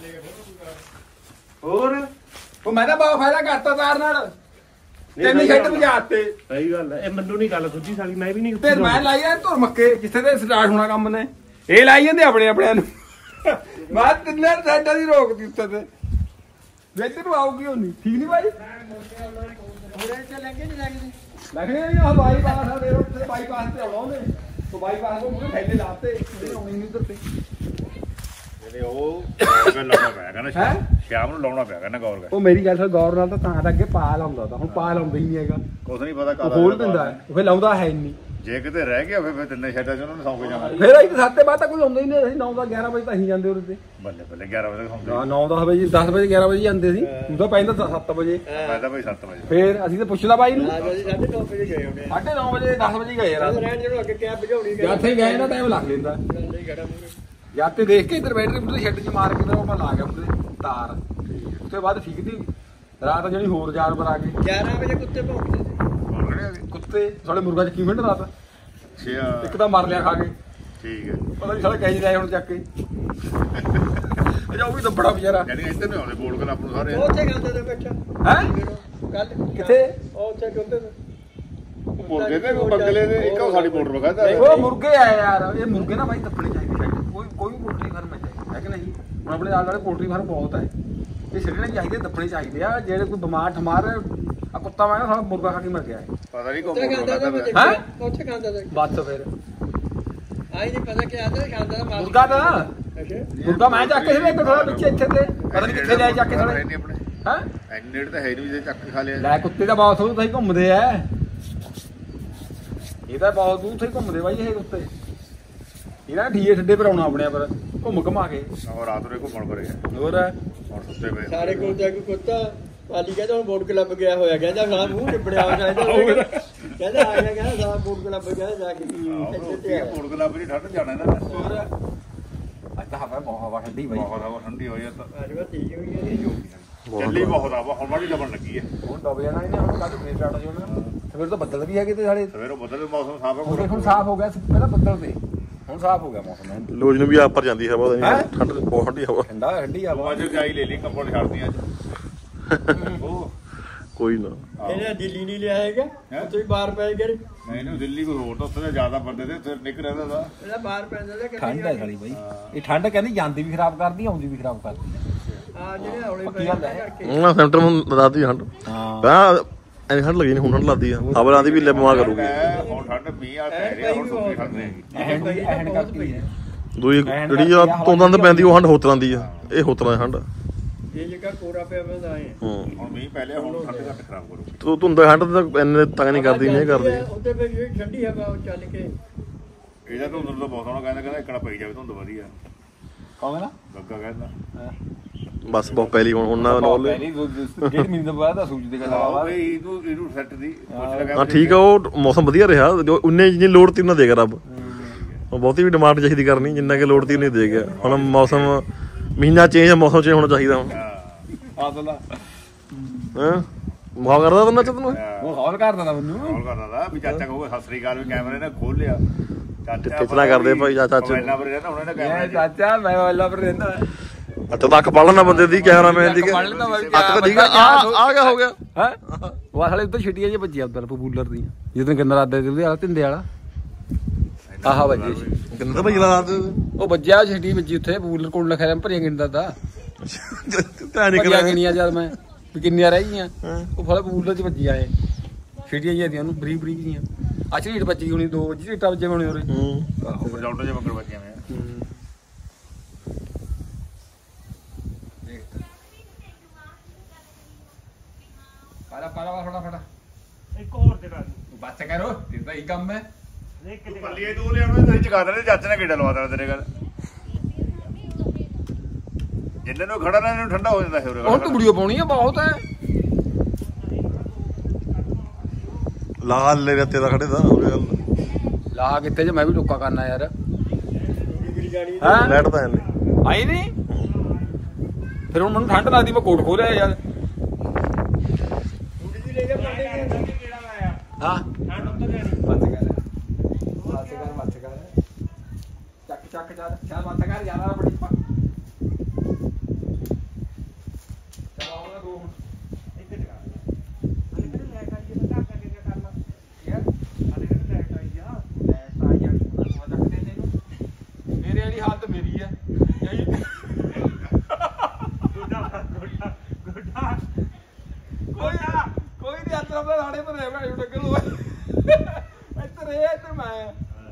ਹੋਰ ਉਹ ਮੈਂ ਤਾਂ ਬਹੁਤ ਫਾਇਦਾ ਕਰਤਾ ਤਾਰ ਨਾਲ ਤੈਨੂੰ ਛੱਡ ਬੁਝਾਤੇ ਸਹੀ ਗੱਲ ਹੈ ਇਹ ਮੈਨੂੰ ਨਹੀਂ ਗੱਲ ਸੁੱਝੀ ਸਾਲੀ ਮੈਂ ਵੀ ਨਹੀਂ ਤੇ ਮੈਂ ਲਾਈ ਆ ਧੁਰ ਮੱਕੇ ਜਿੱਥੇ ਤੇ ਸਟਾਰਟ ਹੋਣਾ ਕੰਮ ਨੇ ਇਹ ਲਾਈ ਜਾਂਦੇ ਆਪਣੇ ਆਪਣਿਆਂ ਨੂੰ ਮੈਂ ਤਿੰਨੇ ਸਾਈਡਾਂ ਦੀ ਰੋਕਦੀ ਉੱਤੇ ਤੇ ਵੇਚ ਨੂੰ ਆਉਗੀ ਉਹ ਨਹੀਂ ਠੀਕ ਨਹੀਂ ਭਾਈ ਹੋਰੇ ਚ ਲੈਂਗੇ ਨਹੀਂ ਲੱਗਦੇ ਲੱਗਣੇ ਨਹੀਂ ਉਹ ਬਾਈਪਾਸ ਆ ਦੇ ਉੱਤੇ ਬਾਈਪਾਸ ਤੇ ਆਉਣਾ ਉਹਨੇ ਉਹ ਬਾਈਪਾਸ ਤੋਂ ਮੂਹਰੇ ਥੈਲੇ ਲਾਤੇ ਇਹ ਆਉਣੀ ਨਹੀਂ ਉੱਧਰ ਤੇ ਜਿਹੜੇ ਉਹ ਗੌਰ ਲਾਉਣਾ ਪਿਆ ਕਹਿੰਦਾ ਸ਼ਾਮ ਹੈਂ? ਸ਼ਾਮ ਨੂੰ ਲਾਉਣਾ ਪਿਆ ਕਹਿੰਦਾ ਗੌਰ ਉਹ ਮੇਰੀ ਗੱਲ ਸੁਣ ਗੌਰ ਨਾਲ ਤਾਂ ਤਾਂ ਅੱਗੇ ਪਾ ਲਾਉਂਦਾ ਤਾਂ ਹੁਣ ਪਾ ਲਾਉਂਦਾ ਹੀ ਨਹੀਂ ਹੈਗਾ ਕੁਛ ਨਹੀਂ ਪਤਾ ਉਹ ਕਾਹਦਾ ਖੋਲ ਦਿੰਦਾ ਹੈ, ਉਹ ਫਿਰ ਲਾਉਂਦਾ ਹੈ ਨਹੀਂ ਜੇ ਕਿਤੇ ਰਹਿ ਗਿਆ ਫਿਰ ਤਿੰਨੇ ਸ਼ੈਡਾਂ ਚ ਉਹਨਾਂ ਨੂੰ ਸੌਂ ਕੇ ਜਾਣਾ ਫਿਰ ਅਸੀਂ ਸੱਤ ਦੇ ਬਾਅਦ ਤਾਂ ਕੋਈ ਆਉਂਦਾ ਹੀ ਨਹੀਂ। ਅਸੀਂ ਨੌ ਦਾ ਗਿਆਰਾਂ ਵਜੇ ਤਾਂ ਅਸੀਂ ਜਾਂਦੇ ਉਹਦੇ ਤੇ। ਬੱਲੇ ਬੱਲੇ ਗਿਆਰਾਂ ਵਜੇ ਸੌਂਦੇ ਹਾਂ ਨੌ ਦਸ ਵਜੇ ਦਸ ਵਜੇ ਗਿਆਰਾਂ ਵਜੇ ਜਾਂਦੇ ਸੀ। ਤੂੰ ਤਾਂ ਪੈਂਦਾ ਸੱਤ ਵਜੇ। ਮੈਂ ਤਾਂ ਭਾਈ ਸੱਤ ਵਜੇ। ਫਿਰ ਅਸੀਂ ਤਾਂ ਪੁੱਛ ਲਾ ਬਾਈ ਨੂੰ ਸਾਢੇ ਨੌ ਵਜੇ ਗਏ ਹੋਣੇ ਸਾਢੇ ਨੌ ਵਜੇ ਦਸ ਵਜੇ ਗਏ ਰਾਤ ਰਹਿਣ ਜਿਹਨੂੰ ਅੱਗੇ ਕੈਬ ਭਜਾਉਣੀ ਜਾਂ ਇੱਥੇ ਗਏ ਨਾ ਟਾਈਮ ਲੱਗ ਲੈਂਦਾ। ਜਾਂ ਤੇ ਦੇਖ ਕੇ ਇੱਧਰ ਬੈਟਰੀ ਬੁੱਟੇ ਸ਼ੈੱਡ 'ਚ ਮਾਰ ਕੇ ਤਾਂ ਆਪਾਂ ਲਾ ਗਿਆ ਉਹਦੇ ਤਾਰ। ਉਸ ਤੋਂ ਬਾਅਦ ਠੀਕ ਦੀ ਰਾਤ ਜਿਹੜੀ ਹੋਰ ਜਾਨ ਪਰ ਆ ਗਏ ਗਿਆਰਾਂ ਵਜੇ ਕੁੱਤੇ ਭੌਂਕਦੇ ਕੁੱਤੇ ਸਾਡੇ ਮੁਰਗਾ 'ਚ ਕੀ ਮਿੰਟ ਰਾਤ ਅੱਛਾ ਇੱਕ ਤਾਂ ਮਰ ਲਿਆ ਖਾ ਕੇ। ਠੀਕ ਹੈ ਪਤਾ ਨਹੀਂ ਸਾਲੇ ਕਹੀ ਜਾਏ ਹੁਣ ਚੱਕ ਕੇ ਅਜਾ ਉਹ ਵੀ ਦੱਬੜਾ ਵਿਚਾਰਾ। ਯਾਨੀ ਇੱਧਰ ਨੇ ਆਉਣੇ ਬੋਲ ਕਲੱਬ ਨੂੰ ਸਾਰੇ ਉੱਥੇ ਖਾਂਦੇ ਤੇ ਬੈਠਾ ਹੈ ਕੱਲ ਕਿੱਥੇ ਉਹ ਉੱਥੇ ਕਹਿੰਦੇ ਮੁਰਗੇ ਤੇ ਬੰਗਲੇ ਦੇ ਇੱਕ ਉਹ ਸਾਡੀ ਮੋਟਰ ਵਗਾਦਾ ਉਹ ਮੁਰਗੇ ਆਏ ਯਾਰ। ਇਹ ਮੁਰਗੇ ਨਾ ਬਾਈ ਦੱਬਣੇ ਚਾਹੀਦੇ ਸਾਡੇ ਕੋਈ ਕੋਈ ਵੀ ਪੋਲਟਰੀ ਫਾਰਮ ਚਾਹੀਦਾ ਹੈ ਕਿ ਨਹੀਂ। ਹੁਣ ਆਪਣੇ ਆਲੇ ਦੁਆਲੇ ਪੋਲਟਰੀ ਫਾਰਮ ਬਹੁਤ ਹੈ। ਇਹ ਛੱਡਣੇ ਚਾਹੀਦੇ ਦੱਬਣੇ ਚਾਹੀਦੇ ਆ। ਜਿਹੜੇ ਕੋਈ ਬਿਮਾਰ ਠਮਾਰ ਆ ਕੁੱਤਾ ਮੈਂ ਸਾਲਾ ਮੁਰਗਾ ਖਾ ਕੇ ਮਰ ਗਿਆ ਹੈ। ਪਤਾ ਨਹੀਂ ਉੱਥੇ ਕੌਣ ਖਾਂਦਾ ਤਾਂ ਮੈਂ ਹੈਂ? ਦੇਖਿਆ ਉੱਥੇ ਖਾਂਦਾ ਤਾਂ ਬਸ ਫਿਰ ਆਈ ਨਹੀਂ ਪਤਾ ਕਿ ਆਦਾ ਖਾਂਦਾ ਤਾਂ ਮਾਸ ਮੁਰਗਾ ਤਾਂ ਅੱਛਾ ਮੁਰਗਾ ਮੈਂ ਚੱਕ ਕੇ ਸੀ ਇੱਕ ਥੋੜਾ ਵਿੱਚ ਇੱਥੇ ਤੇ ਪਤਾ ਨਹੀਂ ਕਿੱਥੇ ਲੈ ਚੱਕ ਕੇ ਥੋੜੇ ਨਹੀਂ ਆਪਣੇ ਹੈ ਐਨੇੜ ਤਾਂ ਹੈ ਨਹੀਂ ਜੇ ਚੱਕ ਕੇ ਖਾ ਲਿਆ ਲੈ ਕੁੱਤੇ ਦਾ ਬਹੁਤ ਦੂਰ ਤੁਸੀਂ ਘੁੰਮਦੇ ਆ। ਇਹ ਤਾਂ ਬਹੁਤ ਦੂਰ ਤੁਸੀਂ ਘੁੰਮਦੇ ਬਾਈ ਇਹ ਕੁੱਤੇ। ਇਹਨਾਂ ਠੀਏ ਠੱਡੇ ਪਰ ਆਉਣਾ ਆਪਣੇ ਪਰ ਘੁੰਮ ਘੁਮਾ ਕੇ ਉਹ ਰਾਤ ਨੂੰ ਘੁੰਮਣ ਪਰੇ ਹੋਰ ਹੁਣ ਸੁੱਤੇ ਪਏ ਸਾਰੇ ਕੋਲ ਜਾ ਕੇ ਕੁੱਤਾ ਪਾਲੀ ਕਹਿੰਦਾ ਹੁਣ ਬੋਰਡ ਕਲੱਬ ਗਿਆ ਹੋਇਆ ਕਹਿੰਦਾ ਸਾਲਾ ਮੂੰਹ ਨਿਬੜਿਆ ਹੋ ਜਾਂਦਾ ਕਹਿੰਦਾ ਆ ਗਿਆ ਕਹਿੰਦਾ ਸਾਲਾ ਬੋਰਡ ਕਲੱਬ ਗਿਆ ਜਾ ਕੇ ਇੱਥੇ ਤੇ ਆਇਆ। ਬੋਲ ਕਲੱਬ ਦੀ ਠੰਡ ਜਾਣਾ ਇਹਨਾਂ ਨੇ ਹੋਰ ਅੱਜ ਤਾਂ ਹਵਾ ਬਹੁਤ ਹਵਾ ਠੰਡੀ ਬਾਈ। ਬਹੁਤ ਹਵਾ ਠੰਡੀ ਹੋਈ ਆ ਤਾਂ ਅੱਜ ਵਾ ਠੀਕ ਹੋਈ ਹੈ ਚੱਲੀ ਬਹੁਤ ਆ ਹੁਣ ਮਾੜੀ ਲੱਗਣ ਲੱਗੀ ਹੈ ਹੁਣ ਡੁੱਬ ਜਾਣਾ ਇਹਨੇ ਹੁਣ ਕੱਲ ਫੇਰ ਸਟਾਰਟ ਹੋ ਜਾਣਾ। ਫਿਰ ਤਾਂ ਬੱਦਲ ਵੀ ਹੈਗੇ ਤੇ ਸਾਡੇ ਸਵੇਰੋਂ ਬਦਲ ਮੌਸਮ ਸਾਫ ਹੁਣ ਹੈ ਹੁਣ ਸਾਫ਼ ਹੋ ਗਿਆ ਸੀ ਪਹਿਲਾਂ ਬੱਦਲ ਤੇ ਹੁਣ ਸਾਫ਼ ਹੋ ਗਿਆ ਮੌਸਮ। ਲੋਜ ਨੂੰ ਵੀ ਆਪ ਪਰ ਜਾਂਦੀ ਹਵਾ ਹੈਂ? ਠੰਡ ਬਹੁਤ ਠੰਡੀ ਹਵਾ। ਠੰਡਾ ਠੰਡੀ ਹਵਾ। ਅੱਜ ਜਾਈ ਲੈ ਲਈ ਕੰਪਨੀ ਛੱਡਦੀ ਅੱਜ ਉਹ ਕੋਈ ਨਾ ਇਹਨੇ ਦਿੱਲੀ ਨਹੀਂ ਲਿਆ ਹੈਗਾ ਉੱਥੇ ਵੀ ਬਾਹਰ ਪੈ ਗਏ ਮੈਨੂੰ ਦਿੱਲੀ ਕੋਈ ਹੋਰ ਤਾਂ ਉੱਥੇ ਜ਼ਿਆਦਾ ਬੰਦੇ ਤੇ ਉੱਥੇ ਨਿਕ ਰਹਿੰਦਾ ਦਾ ਇਹਦਾ ਬਾਹਰ ਪੈਂਦਾ ਤਾਂ ਠੰਡ ਹੈ ਸਾਲੀ ਬਾਈ। ਇਹ ਠੰਡ ਕਹਿੰਦੀ ਜਾਂਦੀ ਵੀ ਖਰਾਬ ਕਰਦੀ ਆਉਂਦੀ ਵੀ ਖਰਾਬ ਕਰਦੀ। ਆ ਜਿਹੜੇ ਹੌਲੇ ਪੱਕੀ ਪੈ ਗੱਲ ਹੈ। ਕਰਕੇ ਉਹਨਾਂ ਸੈਂਟਰ ਨੂੰ ਦੱਸਦੀ ਠੰਡ ਹਾਂ ਤਾਂ ਐਨੀ ਠੰਡ ਲੱਗੀ ਨਹੀਂ ਹੁਣ ਠੰਡ ਲੱਗਦੀ ਆ ਹਵਾ ਲਾਦੀ ਵੀ ਲੈ ਬਿਮਾਰ ਕਰੂਗੀ। ਹੁਣ ਠੰਡ ਮੀਂਹ ਆ ਪੈ ਰਿਹਾ ਹੁਣ ਸੁੱਕੀ ਠੰਡ ਨਹੀਂ ਐਹਣ ਦੀ ਐਹਣ ਕਰਦੀ ਹੈ। ਦੂਈ ਜਿਹੜੀ ਆ ਤੋਂਦਾਂ ਤੇ ਪੈਂਦੀ ਉਹ ਠੰਡ ਹੋਤਰਾਂ ਦੀ ਆ ਇਹ ਹੋਤਰਾਂ ਦੀ ਠੰਡ ਇਹ ਜਗ੍ਹਾ ਕੋਰਾ ਪਿਆ ਬੰਦਾ ਆਏ ਹੂੰ ਹੁਣ ਮੀਂਹ ਪੈ ਲਿਆ ਹੁਣ ਠੰਡ ਘੱਟ ਖਰਾਬ ਕਰੂ ਤੂੰ ਧੁੰਦਾ ਠੰਡ ਤਾਂ ਇੰਨੇ ਤੰਗ ਨਹੀਂ ਕਰਦੀ ਨਹੀਂ ਕਰਦੀ। ਉੱਤੇ ਫਿਰ ਜਿਹੜੀ ਠੰਡੀ ਹਵਾ ਉਹ ਚੱਲ ਕੇ ਇਹਦਾ ਧੁੰਦ ਨੂੰ ਤਾਂ ਬਹੁਤ ਸੋਹਣਾ ਕਹਿੰਦਾ ਕਹਿੰਦਾ ਇਕੜਾ ਪਈ ਜਾਵੇ ਧੁੰਦ ਵਧੀਆ ਕੌਣ ਨਾ ਗੱਗਾ ਕਹਿੰਦਾ ਬਸ ਬਹੁਤ ਪਹਿਲੀ ਹੁਣ ਉਹਨਾਂ ਨਾਲ ਪਹਿਲੀ ਡੇਢ ਮਹੀਨੇ ਤੋਂ ਬਾਅਦ ਸੂਰਜ ਦੀ ਗੱਲ ਆਹ ਆ। ਬਈ ਇਹਨੂੰ ਇਹਨੂੰ ਸੈੱਟ ਦੀ ਪੁੱਛ ਹਾਂ ਠੀਕ ਆ ਉਹ ਮੌਸਮ ਵਧੀਆ ਰਿਹਾ ਜੋ ਉਨੇ ਜਿੰਨੀ ਲੋੜ ਤੀ ਉਹਨਾਂ ਦੇ ਗਿਆ ਰੱਬ। ਉਹ ਬਹੁਤੀ ਵੀ ਡਿਮਾਂਡ ਚਾਹੀਦੀ ਕਰਨੀ ਜਿੰਨਾ ਕਿ ਲੋੜ ਤੀ ਉਹਨੇ ਦੇ ਗਿਆ। ਹੁਣ ਮੌਸਮ ਮਹੀਨਾ ਚੇਂਜ ਮੌਸਮ ਚੇਂਜ ਹੋਣਾ ਚਾਹੀਦਾ ਹੁਣ ਆ ਤਲਾ ਹਾਂ ਮਾਹ ਕਰਦਾ ਤੈਨੂੰ ਤੈਨੂੰ ਉਹ ਹੌਲ ਕਰ ਦਿੰਦਾ ਮੈਨੂੰ। ਕਾਲ ਕਰਦਾ ਦਾ ਵੀ ਚਾਚਾ ਕਹੂਗਾ ਸਤਿ ਸ੍ਰੀ ਅਕਾਲ ਵੀ ਕੈਮਰੇ ਨੇ ਖੋਲ ਲਿਆ ਚਾਚਾ ਕਿਤਨਾ ਕਰਦੇ ਭਾਈ ਚਾਚਾ ਚ ਪਹਿਲਾਂ ਪਰ ਰਹਿੰਦਾ ਉਹਨਾਂ ਨੇ ਮੈਂ ਕੈਮਰੇ ਚਾਚਾ ਮੈਂ ਵਾਲਾ ਪਰ ਰਹਿੰਦਾ ਅੱਛਾ ਤਾਂ ਅੱਖ ਪੜ ਲੈਣਾ ਬੰਦੇ ਦੀ ਕੈਮਰਾਮੈਨ ਦੀ ਪੜ੍ਹ ਲੈਂਦਾ ਮੈਂ ਵੀ ਅੱਖ ਤਾਂ ਠੀਕ ਆ ਆ ਆ ਗਿਆ ਹੋ ਗਿਆ ਹੈ ਉਹ ਸਾਲੇ ਉੱਤੇ ਛਿੱਟੀਆਂ ਜੇ ਵੱਜੀਆਂ ਉਧਰ ਪਪੂਲਰ ਦੀਆਂ ਜਦੋਂ ਗੰਨਾ ਰਾਦੇ ਤੇ ਉਹਦੇ ਵਾਲਾ ਤਿੰਦੇ ਵਾਲਾ ਆਹ ਵੱਜੇ ਸੀ ਕਿੰਨਾ ਤਾਂ ਭਾਈ ਰਾਤ ਉਹ ਵੱਜਿਆ ਛਿੱਟੀ ਵੱਜੀ ਉੱਥੇ ਪਪੂਲਰ ਕੋਲ ਲਿਖਿਆ ਰਿਹਾ ਭਰੀਆਂ ਗਿਣਦਾ ਤਾ ਤਾਂ ਨਹੀਂ ਭਰੀਆਂ ਕਰਿਆ ਗਿਣੀਆਂ ਜਦ ਮੈਂ ਵੀ ਕਿੰਨੀਆਂ ਰਹਿ ਗਈਆਂ ਉਹ ਫਲ ਪਪੂਲਰ ਚ ਵੱਜੀਆਂ ਇਹ ਛਿੱਟੀਆਂ ਜਿਹੀਆਂ ਦੀਆਂ ਨੂੰ ਬਰੀਕ ਬਰੀਕ ਜੀਆਂ ਆ ਝੀਟ ਵੱਜੀ ਹੋਣੀ ਦੋ ਵੱਜੀ ਝੀਟਾਂ ਵੱਜੇ ਹੋਣੇ ਉਰੇ ਹੂੰ ਰਿਜ਼ਲਟ ਜੇ ਮੰਗਲ ਬੱਚਿਆਂ ਨੇ ਪਾਲਾ ਪਾਲਾ ਫੜਾ ਫੜਾ ਇੱਕ ਹੋਰ ਜਗਾ ਦੀ ਬੱਚ ਕਰੋ ਤੇਰਾ ਹੀ ਕੰਮ ਹੈ ਇੱਕ ਤੂੰ ਜਗ੍ਹਾ ਪੱਲੀਏ ਦੋ ਲਿਆਉਣੇ ਤੁਸੀਂ ਚਗਾ ਦੇਣੇ ਚਾਚੇ ਨੇ ਕੀੜਾ ਲਵਾ ਦੇਣਾ ਤੇਰੇ ਗੱਲ ਜਿੰਨੇ ਨੂੰ ਖੜਾ ਨਾ ਇਹਨੂੰ ਠੰਡਾ ਹੋ ਜਾਂਦਾ ਹੈ ਹੁਣ ਤੂੰ ਵੀਡੀਓ ਪਾਉਣੀ ਆ ਬਹੁਤ ਹੈ ਲਾਲ ਲੈ ਰੱਤੇ ਦਾ ਖੜੇ ਦਾ ਹੋ ਗਿਆ ਗੱਲ ਲਾ ਕਿੱਥੇ ਜੇ ਮੈਂ ਵੀ ਟੋਕਾ ਕਰਨਾ ਯਾਰ ਜਾਣੀ ਹਾਂ ਲੈਟ ਤਾਂ ਨਹੀਂ ਆਈ ਨਹੀਂ ਫਿਰ ਹੁਣ ਮੈਨੂੰ ਠੰਡ ਲੱਗਦੀ ਮੈਂ ਕੋਟ ਖੋਲਿਆ ਯਾਰ ਕੁੜੀ ਦੀ ਲੈ ਕੇ ਪਾਣੀ ਦੇ ਕਿਹੜਾ ਲਾਇਆ ਹਾਂ ਠੰਡ ਉੱਤਰ ਜਾਣੀ ਬੱਚ ਕਰ ਬੱਚ ਕਰ ਬੱਚ ਕਰ ਚੱਕ ਚੱਕ ਚੱਲ ਚੱਲ ਬੱਚ ਕਰ ਯਾਰ ਆ ਬੜੀ ਪਾ ਚਲ ਆਉਣਾ ਦੋ ਹੁਣ ਇੱਕ ਜਗ੍ਹਾ ਅਰੇ ਕਿਹੜੇ ਲੈ ਕੇ ਆਈਏ ਤਾਂ ਘਰ ਜਾ ਕੇ ਕਰਨਾ ਯਾਰ ਅਰੇ ਕਿਹੜੇ ਲੈ ਕੇ ਆਈ ਆ ਲੈ ਤਾਂ ਯਾਰ ਤੂੰ ਚੱਕ ਦੇ ਇਹਨੂੰ ਮੇਰੇ ਵਾਲੀ ਹਾਲਤ ਮੇਰੀ ਹੈ ਯਾਈ ਗੋਡਾ ਗੋਡਾ ਗੋਡਾ ਕੋਈ ਕੋਈ ਨਹੀਂ ਆਤਰਾ ਦਾ ਲਾੜੇ ਪਰ ਹੈ ਭਾਈ ਟੱਕਰ ਹੋਏ ਇੱਧਰ ਇਹ ਇੱਧਰ ਮੈਂ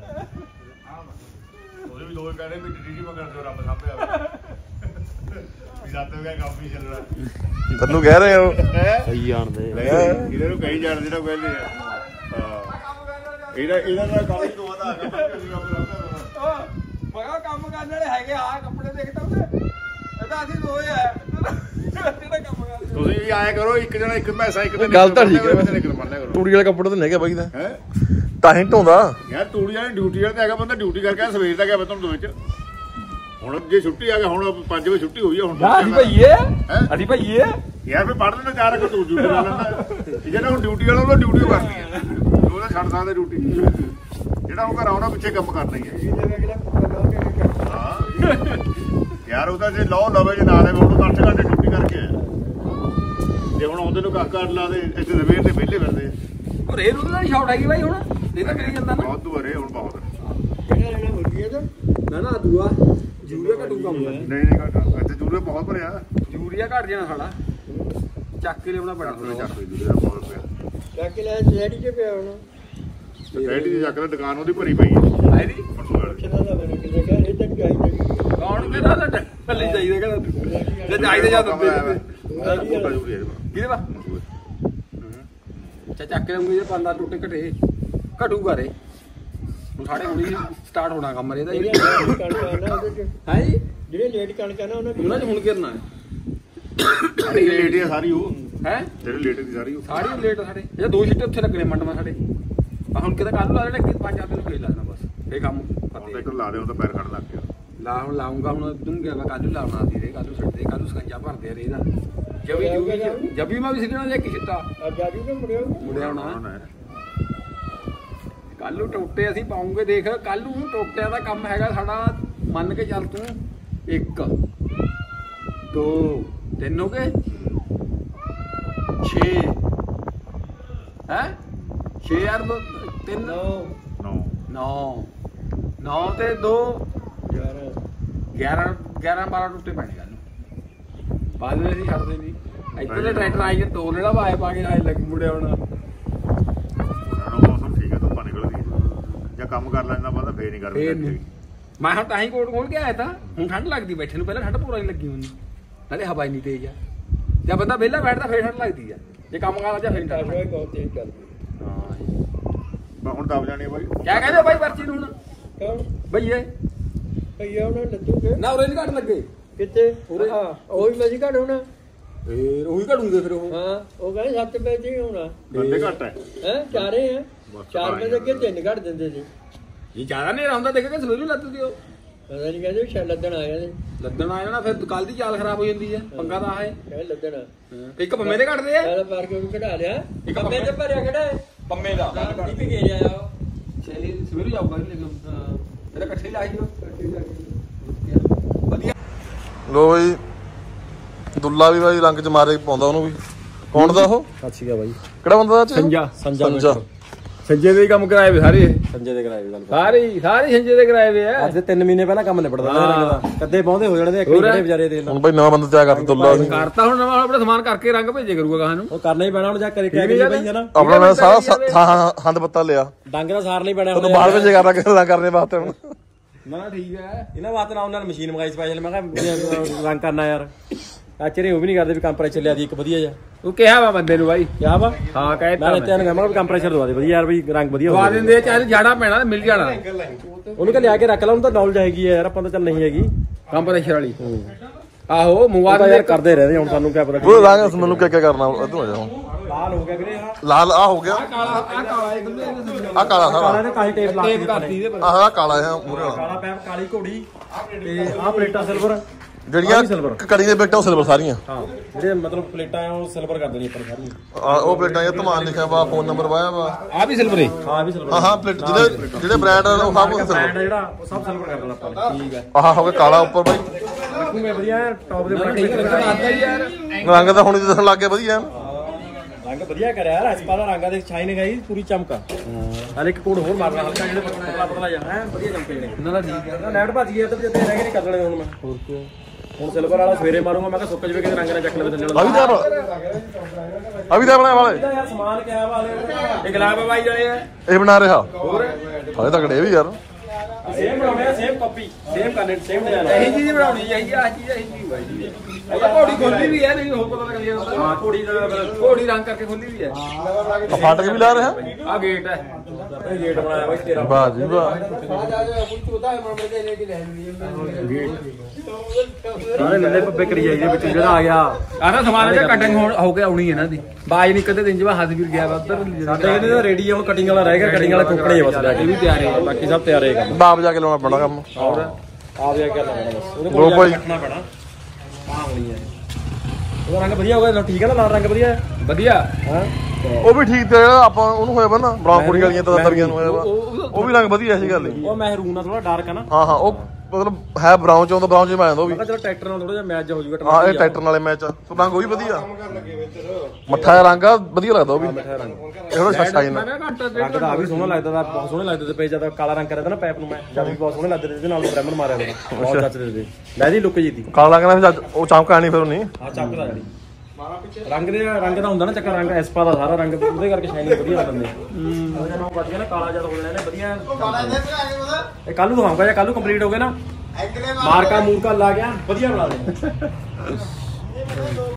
ਉਹਦੇ ਵੀ ਦੋ ਕਹਿੰਦੇ ਵੀ ਡਿੱਡੀ ਜੀ ਮਗਰ ਜੋ ਰੱਬ ਸਾਹਮਣੇ ਆਵੇ ਵੀ ਰਾਤ ਨੂੰ ਕੰਮ ਵੀ ਚੱਲਣਾ ਤੈਨੂੰ ਕਹਿ ਰਹੇ ਹੋ ਹੈ ਸਹੀ ਜਾਣਦੇ ਇਹਦੇ ਨੂੰ ਕਹੀ ਜਾਣਦੇ ਨਾ ਪਹਿਲੇ ਆ ਹਾਂ ਕੰਮ ਕਰਨਾ ਇਹਦਾ ਇਹਦਾ ਦਾ ਕੰਮ ਹੀ ਦੋਦਾ ਆ ਗਿਆ ਅਸੀਂ ਆਪਣਾ ਮੈਂ ਕਿਹਾ ਕੰਮ ਕਰਨ ਵਾਲੇ ਹੈਗੇ ਆ ਕੱਪੜੇ ਦੇਖਦਾ ਉਹਦੇ ਇਹ ਤਾਂ ਅਸੀਂ ਦੋਏ ਆ ਜਿਹੜਾ ਕੰਮ ਕਰਦੇ ਤੁਸੀਂ ਵੀ ਆਇਆ ਕਰੋ ਇੱਕ ਜਣਾ ਇੱਕ ਪੈਸਾ ਇੱਕ ਦਿਨ ਗੱਲ ਤਾਂ ਠੀਕ ਹੈ ਮੰਨ ਲਿਆ ਕਰੋ ਤੂੜੀ ਵਾਲੇ ਕੱਪੜੇ ਤਾਂ ਨਹੀਂ ਹੈਗੇ ਬਾਈ ਦਾ ਹੈ ਤਾਂ ਹੀ ਢੋਂਦਾ ਯਾਰ ਤੂੜੀ ਵਾਲੇ ਡਿਊਟੀ ਵਾਲੇ ਤੇ ਹੈਗਾ ਬੰਦਾ ਡਿਊਟੀ ਕਰਕੇ ਸਵੇਰ ਦਾ ਗਿਆ ਬਤਨ ਦੋ ਵਿੱਚ ਹੁਣ ਜੇ ਛੁੱਟੀ ਆ ਗਿਆ ਹੁਣ ਪੰਜ ਵਜੇ ਛੁੱਟੀ ਹੋਈ ਆ ਹੁਣ ਅਸੀਂ ਭਈਏ ਅਸੀਂ ਭਈਏ ਯਾਰ ਫੇ ਪੜ੍ਹ ਲੈਣਾ ਚਾਰ ਰੱਖ ਤੂੰ ਡਿਊਟੀ ਲਾ ਲੈਂਦਾ ਜਿਹੜਾ ਹੁਣ ਡਿਊਟੀ ਵਾਲਾ ਉਹਦਾ ਡਿਊਟੀ ਕਰਨੀ ਹੈ ਉਹਦਾ ਛੱਡ ਸਕਦਾ ਡਿਊਟੀ ਜਿਹੜਾ ਉਹ ਘਰ ਆਉਣਾ ਪਿੱਛੇ ਕੰਮ ਕਰਨਾ ਹੀ ਹੈ ਹਾਂ ਯਾਰ ਉਹਦਾ ਜੇ ਲਾਓ ਲਵੇ ਜੇ ਨਾ ਲਵੇ ਉਹਨੂੰ ਅੱਠ ਘੰਟੇ ਡਿਊਟੀ ਕਰਕੇ ਆਇਆ ਜੇ ਹੁਣ ਆਉਂਦੇ ਨੂੰ ਕੱਖ ਕੱਢ ਲਾ ਦੇ ਇੱਥੇ ਸਵੇਰ ਦੇ ਵਿਹਲੇ ਫਿਰਦੇ ਉਹ ਰੇਲ ਉਹਦਾ ਨਹੀਂ ਸ਼ਾਰਟ ਹੈਗੀ ਬਾਈ ਹੁਣ ਇਹ ਤਾਂ ਕਰੀ ਜਾਂਦਾ ਨਾ ਬਹੁਤ ਦੂਰੇ ਹੁਣ ਬਹੁਤ ਕਿਹੜਾ ਲੈਣਾ ਮੁਰਗੀ ਦਾ ਨਾ ਨਾ ਦੂਆ ਯੂਰੀਆ ਘਟੂਗਾ ਨਹੀਂ ਨਹੀਂ ਘੱਟ ਇੱਥੇ ਦੂਰੇ ਬਹੁਤ ਭਰਿਆ ਯੂਰੀਆ ਘਟ ਜਾਣਾ ਸਾਡਾ ਚੱਕ ਕੇ ਲਿਆਉਣਾ ਪੈਣਾ ਚੱਕ ਚੱਕ ਦੇ ਦੂਰੇ ਬਹੁਤ ਪਿਆ ਚੱਕ ਲੈ ਜਿਹੜੀ ਚ ਪਿਆ ਹੁਣ ਰੈਡੀ ਦੀ ਚੱਕ ਲੈ ਦੁਕਾਨ ਉਹਦੀ ਭਰੀ ਪਈ ਹੈ ਆਈ ਦੀ ਕਿਹਨਾਂ ਦਾ ਮੈਨੂੰ ਕਿਹਨੇ ਕਹਾ ਇਹ ਤੱਕ ਆਈ ਜਗੀ ਕੌਣ ਕਹਿੰਦਾ ਤਾਂ ਥੱਲੇ ਚਾਹੀਦਾ ਕਹਿੰਦਾ ਜੇ ਚਾਹੀਦਾ ਜਾਂ ਦੱਬੇ ਕਿਹਦੇ ਵਾ ਚਾ ਚੱਕ ਕੇ ਲੰਗੇ ਜੇ ਪੰਦਾ ਟੁੱਟੇ ਘਟੇ ਘਟੂਗਾ ਰੇ ਹੁਣ ਸਾਡੇ ਹੁਣੀ ਸਟਾਰਟ ਹੋਣਾ ਕੰਮ ਇਹਦਾ ਜਿਹੜੀ ਕਣਕ ਆ ਨਾ ਉਹਦੇ ਚ ਹੈ ਜੀ ਜਿਹੜੇ ਲੇਟ ਕਣਕ ਆ ਨਾ ਉਹਨਾਂ ਉਹਨਾਂ ਚ ਹੁਣ ਗਿਰਨਾ ਸਾਡੀ ਲੇਟ ਹੈ ਸਾਰੀ ਉਹ ਹੈ ਜਿਹੜੇ ਲੇਟ ਦੀ ਸਾਰੀ ਉਹ ਸਾਰੀ ਲੇਟ ਸਾਡੇ ਇਹ ਦੋ ਛਿੱਟੇ ਉੱਥੇ ਲੱਗਣੇ ਮੰਡਵਾ ਸਾਡੇ ਆ ਹੁਣ ਕਿਤੇ ਕੱਲ ਲਾ ਲੈਣਾ ਕਿ ਪੰਜ ਚਾਰ ਦਿਨ ਫੇਰ ਲੱਗਣਾ ਬਸ ਇਹ ਕੰਮ ਹੁਣ ਤਾਂ ਇੱਕ ਲਾ ਦੇ ਉਹ ਤਾਂ ਪੈਰ ਖੜ ਲੱਗ ਗਿਆ ਲਾ ਹੁਣ ਲਾਉਂਗਾ ਹੁਣ ਤੂੰ ਗਿਆ ਮੈਂ ਕੱਲ ਲਾਉਣਾ ਸੀ ਰੇ ਕੱਲ ਛੱਡਦੇ ਕੱਲ ਸਕੰਜਾ ਭਰਦੇ ਆ ਰੇ ਇਹਦਾ ਜਬੀ ਜੂਗੀ ਜਬੀ ਮੈਂ ਵੀ ਸਿੱਟਣਾ ਜੇ ਕਿ ਛਿੱਟਾ ਅੱਜ ਆਜੂ ਕਿ ਮੁੜਿਆ ਮੁੜਿਆ ਹੋਣਾ ਕੱਲ ਨੂੰ ਟੋਟੇ ਅਸੀਂ ਪਾਉਂਗੇ ਦੇਖ ਕੱਲ ਨੂੰ ਟੋਟਿਆਂ ਦਾ ਕੰਮ ਹੈਗਾ ਸਾਡਾ ਮੰਨ ਕੇ ਚੱਲ ਤੂੰ ਇੱਕ ਦੋ ਤਿੰਨ ਹੋ ਗਏ ਛੇ ਹੈ ਛੇ ਯਾਰ ਦੋ ਤਿੰਨ ਨੌ ਨੌ ਨੌ ਨੌ ਤੇ ਦੋ ਗਿਆਰਾਂ ਗਿਆਰਾਂ ਗਿਆਰਾਂ ਬਾਰਾਂ ਟੁੱਟੇ ਪੈਣੇ ਕੱਲ ਨੂੰ ਬਾਅਦ ਵਿੱਚ ਅਸੀਂ ਛੱਡਦੇ ਨਹੀਂ ਇੱਥੇ ਦੇ ਟਰੈਕਟਰ ਆਈ ਜੇ ਦੋ ਜਿਹੜਾ ਵਾਏ ਪਾ ਕੇ ਆਏ ਲੱਗ ਮੁੜਿਆ ਹੋਣਾ ਉਹਨਾਂ ਨੂੰ ਮੌਸਮ ਠੀਕ ਹੈ ਧੁੱਪਾਂ ਨਿਕਲਦੀ ਹੈ ਜਾਂ ਕੰਮ ਕਰ ਲੈਂਦਾ ਬੰਦਾ ਫੇਰ ਨਹੀਂ ਫੇਰ ਕਰਦਾ ਨਹੀਂ ਮੈਂ ਹੁਣ ਤਾਂ ਹੀ ਕੋਟ ਖੋਲ ਕੇ ਆਇਆ ਤਾਂ ਹੁਣ ਠੰਡ ਲੱਗਦੀ ਬੈਠੇ ਨੂੰ ਪਹਿਲਾਂ ਠੰਡ ਪੂਰਾ ਨਹੀਂ ਲੱਗੀ ਮੈਨੂੰ ਨਾਲੇ ਹਵਾ ਨਹੀਂ ਤੇਜ਼ ਆ ਜਾਂ ਬੰਦਾ ਵਿਹਲਾ ਬੈਠਦਾ ਫੇਰ ਠੰਡ ਲੱਗਦੀ ਆ ਜੇ ਕੰਮ ਕਰਦਾ ਜਾਂ ਫੇਰ ਠੰਡ ਕਾਸ਼ਵਾ ਬਹੁਤ ਤੇਜ਼ ਚੱਲਦੀ ਮੈਂ ਹੁਣ ਦਬ ਜਾਣੀ ਹੈ ਬਾਈ ਕਿਆ ਕਹਿੰਦੇ ਬਾਈ ਪਰਚੀ ਨੂੰ ਹੁਣ ਕੌਣ ਭਈਏ ਭਈਆ ਉਹਨਾਂ ਲੱਦੂਗੇ ਨਾ ਉਰੇ ਨਹੀਂ ਘੱਟ ਲੱਗੇ ਕਿੱਥੇ ਹਾਂ ਉਹ ਵੀ ਮਜੀ ਘੜ ਹੋਣਾ ਫੇਰ ਉਹੀ ਘੜੂਗੇ ਫਿਰ ਉਹ ਹਾਂ ਉਹ ਕਹਿੰਦੇ ਸੱਤ ਵਜੇ ਹੀ ਹੋਣਾ ਬੰਦੇ ਘੱਟ ਹੈ ਹੈ ਚਾਰੇ ਆ ਚਾਰ ਵਜੇ ਅੱਗੇ ਤਿੰਨ ਘੜ ਦਿੰਦੇ ਸੀ ਇਹ ਜ਼ਿਆਦਾ ਨੇਰਾ ਹੁੰਦਾ ਦੇਖ ਕੇ ਸਵੇਰ ਨੂੰ ਲੱਦ ਦਿਓ ਪਤਾ ਨਹੀਂ ਕਹਿੰਦੇ ਸ਼ਾਇਦ ਲੱਦਣ ਆ ਜਾਂਦੇ ਲੱਦਣ ਆ ਜਾਣਾ ਫਿਰ ਕੱਲ ਦੀ ਚਾਲ ਖਰਾਬ ਹੋ ਜਾਂਦੀ ਆ ਪੰਗਾ ਤਾਂ ਆਏ ਕਹਿੰਦੇ ਲੱਦਣ ਇੱਕ ਪੰਮੇ ਦੇ ਘੜਦੇ ਆ ਪਹਿਲਾਂ ਪਾਰ ਕੇ ਵੀ ਕਢਾ ਲਿਆ ਇੱਕ ਕੰਮੇ ਤੇ ਭਰਿਆ ਕਿਹੜਾ ਹੈ ਪੰਮੇ ਦਾ ਨਹੀਂ ਵੀ ਗੇਰਿਆ ਆ ਛੇਲੀ ਸਵੇਰ ਜਾਊਗਾ ਨਹੀਂ ਲੇਕਿਨ ਹਾਂ ਇਹਦਾ ਇਕੱਠੇ ਲਾ ਜਿਓ ਵਧੀਆ ਲੋ ਬਈ ਦੁੱਲਾ ਵੀ ਬਾਈ ਰੰਗ ਚ ਮਾਰੇ ਪਾਉਂਦਾ ਉਹਨੂੰ ਵੀ ਕੌਣ ਦਾ ਉਹ ਸਤਿ ਸ਼੍ਰੀ ਅਕਾਲ ਬਾਈ ਕਿਹੜਾ ਬੰਦਾ ਦਾ ਸੰਜਾ ਸੰਜਾ ਸੰਜੇ ਦੇ ਹੀ ਕੰਮ ਕਰਾਏ ਵੇ ਸਾਰੇ ਸੰਜੇ ਦੇ ਕਰਾਏ ਗੱਲ ਸਾਰੇ ਸਾਰੇ ਸੰਜੇ ਦੇ ਕਰਾਏ ਵੇ ਆ ਅੱਜ ਤਿੰਨ ਮਹੀਨੇ ਪਹਿਲਾਂ ਕੰਮ ਨਿਬੜਦਾ ਰੰਗ ਦਾ ਕੱਦੇ ਪਾਉਂਦੇ ਹੋ ਜਾਣੇ ਤੇ ਇੱਕ ਕਿਹੜੇ ਵਿਚਾਰੇ ਦੇ ਹੁਣ ਬਾਈ ਨਵਾਂ ਬੰਦਾ ਤਿਆਰ ਕਰਤਾ ਦੁੱਲਾ ਅਸੀਂ ਕਰਤਾ ਹੁਣ ਨਵਾਂ ਆਪਣਾ ਸਮਾਨ ਕਰਕੇ ਰੰਗ ਭੇਜੇ ਕਰੂਗਾ ਗਾਹਾਂ ਨੂੰ ਉਹ ਕਰਨਾ ਹੀ ਪੈਣਾ ਹੁਣ ਜਾ ਕਰੇ ਕਹਿ ਕੇ ਪਈ ਨਾ ਆਪਣਾ ਮੈਂ ਸਾਰਾ ਸ- ਹਾਂ ਹੰਦ ਪੱਤਾ ਲਿਆ ਡੰਗ ਦਾ ਸਾਰ ਨਹੀਂ ਪੈਣਾ ਉਹਨੂੰ ਬਾਹਰ ਭੇਜੇ ਕਰਨਾ ਗੱਲਾਂ ਕਰਨੇ ਵਾਸਤੇ ਹੁਣ ਨਾ ਠੀਕ ਹੈ ਇਹਨਾਂ ਵਾਸਤੇ ਨਾ ਉਹਨਾਂ ਨੇ ਮਸ਼ੀਨ ਮੰਗਾਈ ਸਪੈਸ਼ਲ ਮੈਂ ਕਿਹਾ ਰੰਗ ਕਰਨਾ ਯਾਰ ਚਾਚੇ ਨੇ ਉਹ ਵੀ ਨਹੀਂ ਕਰਦੇ ਵੀ ਕੰਪਰੈਸ਼ਰ ਲਿਆ ਦੀ ਇੱਕ ਵਧੀਆ ਜਿਹਾ ਉਹ ਕਿਹਾ ਵਾ ਬੰਦੇ ਨੂੰ ਬਾਈ ਕਿਆ ਵਾ ਹਾਂ ਕਹਿ ਮੈਂ ਇੱਥੇ ਨੂੰ ਕਹਾਂ ਵੀ ਕੰਪਰੈਸ਼ਰ ਦਵਾ ਦੇ ਵਧੀਆ ਯਾਰ ਵੀ ਰੰਗ ਵਧੀਆ ਦਵਾ ਹੋਵੇ ਦਿੰਦੇ ਚਾਹੇ ਜਾਣਾ ਪੈਣਾ ਤੇ ਮਿਲ ਜਾਣਾ ਉਹਨੂੰ ਕਹ ਲਿਆ ਕੇ ਰੱਖ ਲਾ ਉਹਨੂੰ ਤਾਂ ਨੌਲੇਜ ਹੈਗੀ ਆ ਯਾਰ ਆਪਾਂ ਤਾਂ ਚੱਲ ਨਹੀਂ ਹੈਗੀ ਕੰਪਰੈਸ਼ਰ ਵਾਲੀ ਆਹੋ ਮੰਗਵਾ ਉਹ ਤਾਂ ਦੇ ਯਾਰ ਕਰਦੇ ਰਹਿੰਦੇ ਹੁਣ ਸਾਨੂੰ ਕਿਆ ਪਤਾ ਉਹ ਰੰਗ ਮੈਨੂੰ ਕਿਆ ਕਿਆ ਕਰਨਾ ਇਧਰ ਆ ਜਾ ਹੁਣ ਲਾਲ ਹੋ ਗਿਆ ਵੀਰੇ ਆ ਲਾਲ ਆ ਹੋ ਗਿਆ ਕਾਲਾ ਆ ਕਾਲਾ ਇਹ ਗੁੱਲੇ ਆ ਕਾਲਾ ਕਾਲਾ ਸਾਰਾ ਨੇ ਕਾਲੀ ਟੇਪ ਲਾ ਟੇਪ ਕਰਤੀ ਇਹਦੇ ਪਰ ਆਹ ਕਾਲਾ ਹੈ ਮੂਰੇ ਵਾਲਾ ਕਾਲਾ ਪੈਪ ਕਾਲੀ ਘੋੜੀ ਤੇ ਆਹ ਪਲੇਟਾਂ ਸਿਲਵਰ ਜਿਹੜੀਆਂ ਕੜੀ ਦੇ ਬੇਟਾ ਉਹ ਸਿਲਵਰ ਸਾਰੀਆਂ ਹਾਂ ਜਿਹੜੇ ਮਤਲਬ ਪਲੇਟਾਂ ਆ ਉਹ ਸਿਲਵਰ ਕਰ ਦੇਣੀ ਆਪਾਂ ਸਾਰੀਆਂ ਆ ਉਹ ਪਲੇਟਾਂ ਇਹ ਧਮਾਨ ਲਿਖਿਆ ਵਾ ਫੋਨ ਨੰਬਰ ਵਾਇਆ ਵਾ ਆ ਵੀ ਸਿਲਵਰ ਹੈ ਹਾਂ ਵੀ ਸਿਲਵਰ ਹਾਂ ਹਾਂ ਪਲੇਟ ਜਿਹੜੇ ਜਿਹੜੇ ਬ੍ਰਾਂਡ ਆ ਉਹ ਸਭ ਬ੍ਰਾਂਡ ਸਿਲਵਰ ਜਿਹੜਾ ਉਹ ਸਭ ਸਿਲਵਰ ਕਰ ਦੇਣਾ ਆਪਾਂ ਨੇ ਠੀਕ ਹੈ ਆਹ ਹੋ ਗਿਆ ਕਾਲਾ ਉੱਪਰ ਬਾਈ ਰੱਖੂਗੇ ਵਧੀਆ ਟੌਪ ਦੇ ਠੀਕ ਹੈ ਲੱਗਦਾ ਆਦਾ ਯਾਰ ਰੰਗ ਤਾਂ ਹੁਣ ਹੀ ਦਿਸਣ ਲੱਗ ਗਿਆ ਵਧੀਆ ਰੰਗ ਵਧੀਆ ਕਰਿਆ ਯਾਰ ਹਸਪਾ ਦਾ ਰੰਗਾ ਦੇ ਛਾਈ ਨੇ ਗਈ ਪੂਰੀ ਚਮਕਾ ਹਲੇ ਇੱਕ ਕੋਡ ਹੋਰ ਮਾਰਨਾ ਹਲਕਾ ਜਿਹੜੇ ਪਤਲਾ ਪਤਲਾ ਜਾ ਹੈ ਵਧੀਆ ਚਮਕੇ ਜਿਹੜੇ ਇਹਨਾਂ ਦਾ ਠੀਕ ਹੈ ਲੈਟ ਭੱਜ ਗਈ ਇੱਧਰ ਜਿੱਤੇ ਰਹਿ ਗਏ ਨਹੀਂ ਕਰ ਲੈਣੇ ਹੁਣ ਮੈਂ ਹੋਰ ਕੀ ਹੁਣ ਸਿਲਵਰ ਵਾਲਾ ਸਵੇਰੇ ਮਾਰੂੰਗਾ ਮੈਂ ਕਿਹਾ ਸੁੱਕ ਜਵੇ ਕਿਤੇ ਰੰਗ ਨਾਲ ਚੱਕ ਲਵੇ ਥੱਲੇ ਆ ਵੀ ਤਾਂ ਆ ਵੀ ਤਾਂ ਬਣਾਇਆ ਵਾਲੇ ਯਾਰ ਸਮਾਨ ਕਿਹਾ ਵਾਲੇ ਇਹ ਗੁਲਾਬ ਬਾਈ ਵਾਲੇ ਆ ਇਹ ਬਣਾ ਰਿਹਾ ਹੋਰ ਹਾਲੇ ਤੱਕੜੇ ਵੀ ਯਾਰ ਸੇਮ ਬਣਾਉਣੇ ਆ ਸੇਮ ਕਾਪੀ ਸੇਮ ਕਰਨੇ ਸੇਮ ਡਿਜ਼ਾਈਨ ਇਹੀ ਚੀਜ਼ ਬਣਾਉਣੀ ਚਾਹੀਦੀ ਆ ਚੀਜ਼ ਇਹੀ ਚੀਜ਼ ਬਾਈ ਉਹ ਤਾਂ ਘੋੜੀ ਖੋਲੀ ਵੀ ਹੈ ਨਹੀਂ ਉਹ ਪਤਾ ਲੱਗ ਜਾਂਦਾ ਹਾਂ ਘੋੜੀ ਦਾ ਘੋੜੀ ਰੰਗ ਕਰਕੇ ਖੋਲੀ ਵੀ ਹੈ ਫਾਟਕ ਵੀ ਲਾ ਰਿਹਾ ਆ ਗੇਟ ਹੈ ਇਹ ਗੇਟ ਬਣਾਇਆ ਬਾਈ ਤੇਰਾ ਵਾਹ ਜੀ ਵਾਹ ਸਾਰੇ ਲੱਲੇ ਪੱਪੇ ਕਰੀ ਜਾਈਦੇ ਵਿੱਚ ਜਿਹੜਾ ਆ ਗਿਆ ਆ ਨਾ ਸਮਾਨ ਦਾ ਕਟਿੰਗ ਹੋ ਕੇ ਆਉਣੀ ਇਹਨਾਂ ਦੀ ਬਾਜ ਨਹੀਂ ਕਦੇ ਦਿਨ ਜਵਾ ਹੱਥ ਵੀਰ ਗਿਆ ਵਾ ਉੱਧਰ ਸਾਡੇ ਕਹਿੰਦੇ ਤਾਂ ਰੈਡੀ ਆ ਹੁਣ ਕਟਿੰਗ ਵਾਲਾ ਰਹਿ ਗਿਆ ਕਟਿੰਗ ਵਾਲਾ ਕੋਕਣੇ ਬਸ ਲੈ ਕੇ ਵੀ ਤਿਆਰ ਹੈ ਬਾਕੀ ਸਭ ਤਿਆਰ ਹੈ ਕੰਮ ਬਾਪ ਜਾ ਕੇ ਲਾਉਣਾ ਪੈਣਾ ਕੰਮ ਹੋਰ ਆਪ ਜਾ ਕੇ ਕਰਨਾ ਪੈਣਾ ਬਸ ਉਹਦੇ ਲੋ ਕੋਲ ਭਾਈ। ਰੱਖਣਾ ਪੈਣਾ ਆਹ ਹੋਣੀ ਹੈ ਉਹਦਾ ਰੰਗ ਵਧੀਆ ਹੋ ਗਿਆ ਠੀਕ ਹੈ ਨਾ ਲਾਲ ਰੰਗ ਵਧੀਆ ਹੈ ਵਧੀਆ ਹਾਂ ਉਹ ਵੀ ਠੀਕ ਤੇ ਜਿਹੜਾ ਆਪਾਂ ਉਹਨੂੰ ਹੋਇਆ ਵਾ ਨਾ ਬਰਾਊਨ ਕੁੜੀ ਵਾਲੀਆਂ ਤਾਂ ਤਰੀਆਂ ਨੂੰ ਹੋਇਆ ਵਾ ਉਹ ਵੀ ਰੰਗ ਵਧੀਆ ਸੀ ਗੱਲ ਉਹ ਮਹਿਰੂਨ ਆ ਥੋੜਾ ਡਾਰਕ ਹੈ ਨਾ ਹਾਂ ਹਾਂ ਉਹ ਮਤਲਬ ਹੈ ਬਰਾਊਨ ਚ ਆਉਂਦਾ ਬਰਾਊਨ ਚ ਮੈਂ ਆਉਂਦਾ ਉਹ ਵੀ ਮੈਂ ਕਿਹਾ ਚਲੋ ਟਰੈਕਟਰ ਨਾਲ ਥੋੜਾ ਜਿਹਾ ਮੈਚ ਹੋ ਜਾਊਗਾ ਹਾਂ ਇਹ ਟਰੈਕਟਰ ਨਾਲੇ ਮੈਚ ਆ ਸੋ ਰੰਗ ਉਹ ਵੀ ਵਧੀਆ ਮੱਠਾ ਜਿਹਾ ਰੰਗ ਆ ਵਧੀਆ ਲੱਗਦਾ ਉਹ ਵੀ ਇਹ ਥੋੜਾ ਸ਼ਾਈਨ ਮੈਂ ਕਿਹਾ ਘੰਟਾ ਡੇਢ ਰੰਗ ਤਾਂ ਆ ਵੀ ਸੋਹਣਾ ਲੱਗਦਾ ਤਾ ਬਹੁਤ ਸੋਹਣੇ ਲੱਗਦੇ ਤੇ ਪੇ ਜਦ ਕਾਲਾ ਰੰਗ ਕਰਿਆ ਤਾ ਨਾ ਪੈਪ ਨੂੰ ਮੈਂ ਜਦ ਵੀ ਬਹੁਤ ਸੋਹਣੇ ਲੱਗਦੇ ਤੇ ਇਹਦੇ ਨਾਲ ਬ੍ਰੈਮਨ ਮਾਰਿਆ ਤਾ ਬਹੁਤ ਜੱਚਦੇ ਤੇ ਲੈ ਦੀ ਲੁੱਕ ਜੀ ਦੀ ਕਾਲਾ ਰੰਗ ਨਾਲ ਫਿਰ ਉਹ ਚਮਕਾ ਨਹੀਂ ਫਿਰ ਉਹ ਨਹੀਂ ਆ ਚੱਕਦਾ ਜਿਹੜੀ ਰੰਗ ਦੇ ਰੰਗ ਦਾ ਹੁੰਦਾ ਨਾ ਚੱਕਰ ਰੰਗ ਐਸਪਾ ਦਾ ਸਾਰਾ ਰੰਗ ਉਹਦੇ ਕਰਕੇ ਸ਼ਾਈਨਿੰਗ ਵਧੀਆ ਲੱਗਦੀ ਹੈ ਉਹਦਾ ਨਾਮ ਬਚ ਗਿਆ ਨਾ ਕਾਲਾ ਜਦ ਹੋ ਜਾਣਾ ਇਹਨੇ ਵਧੀਆ ਇਹ ਕੱਲ ਨੂੰ ਦਵਾਂਗਾ ਜਾਂ ਕੱਲ ਨੂੰ ਕੰਪਲੀਟ ਹੋ ਗਿਆ ਨਾ ਮਾਰਕਾ ਮੂਰਕਾ ਲਾ ਗਿਆ ਵਧੀਆ ਬਣਾ ਦੇ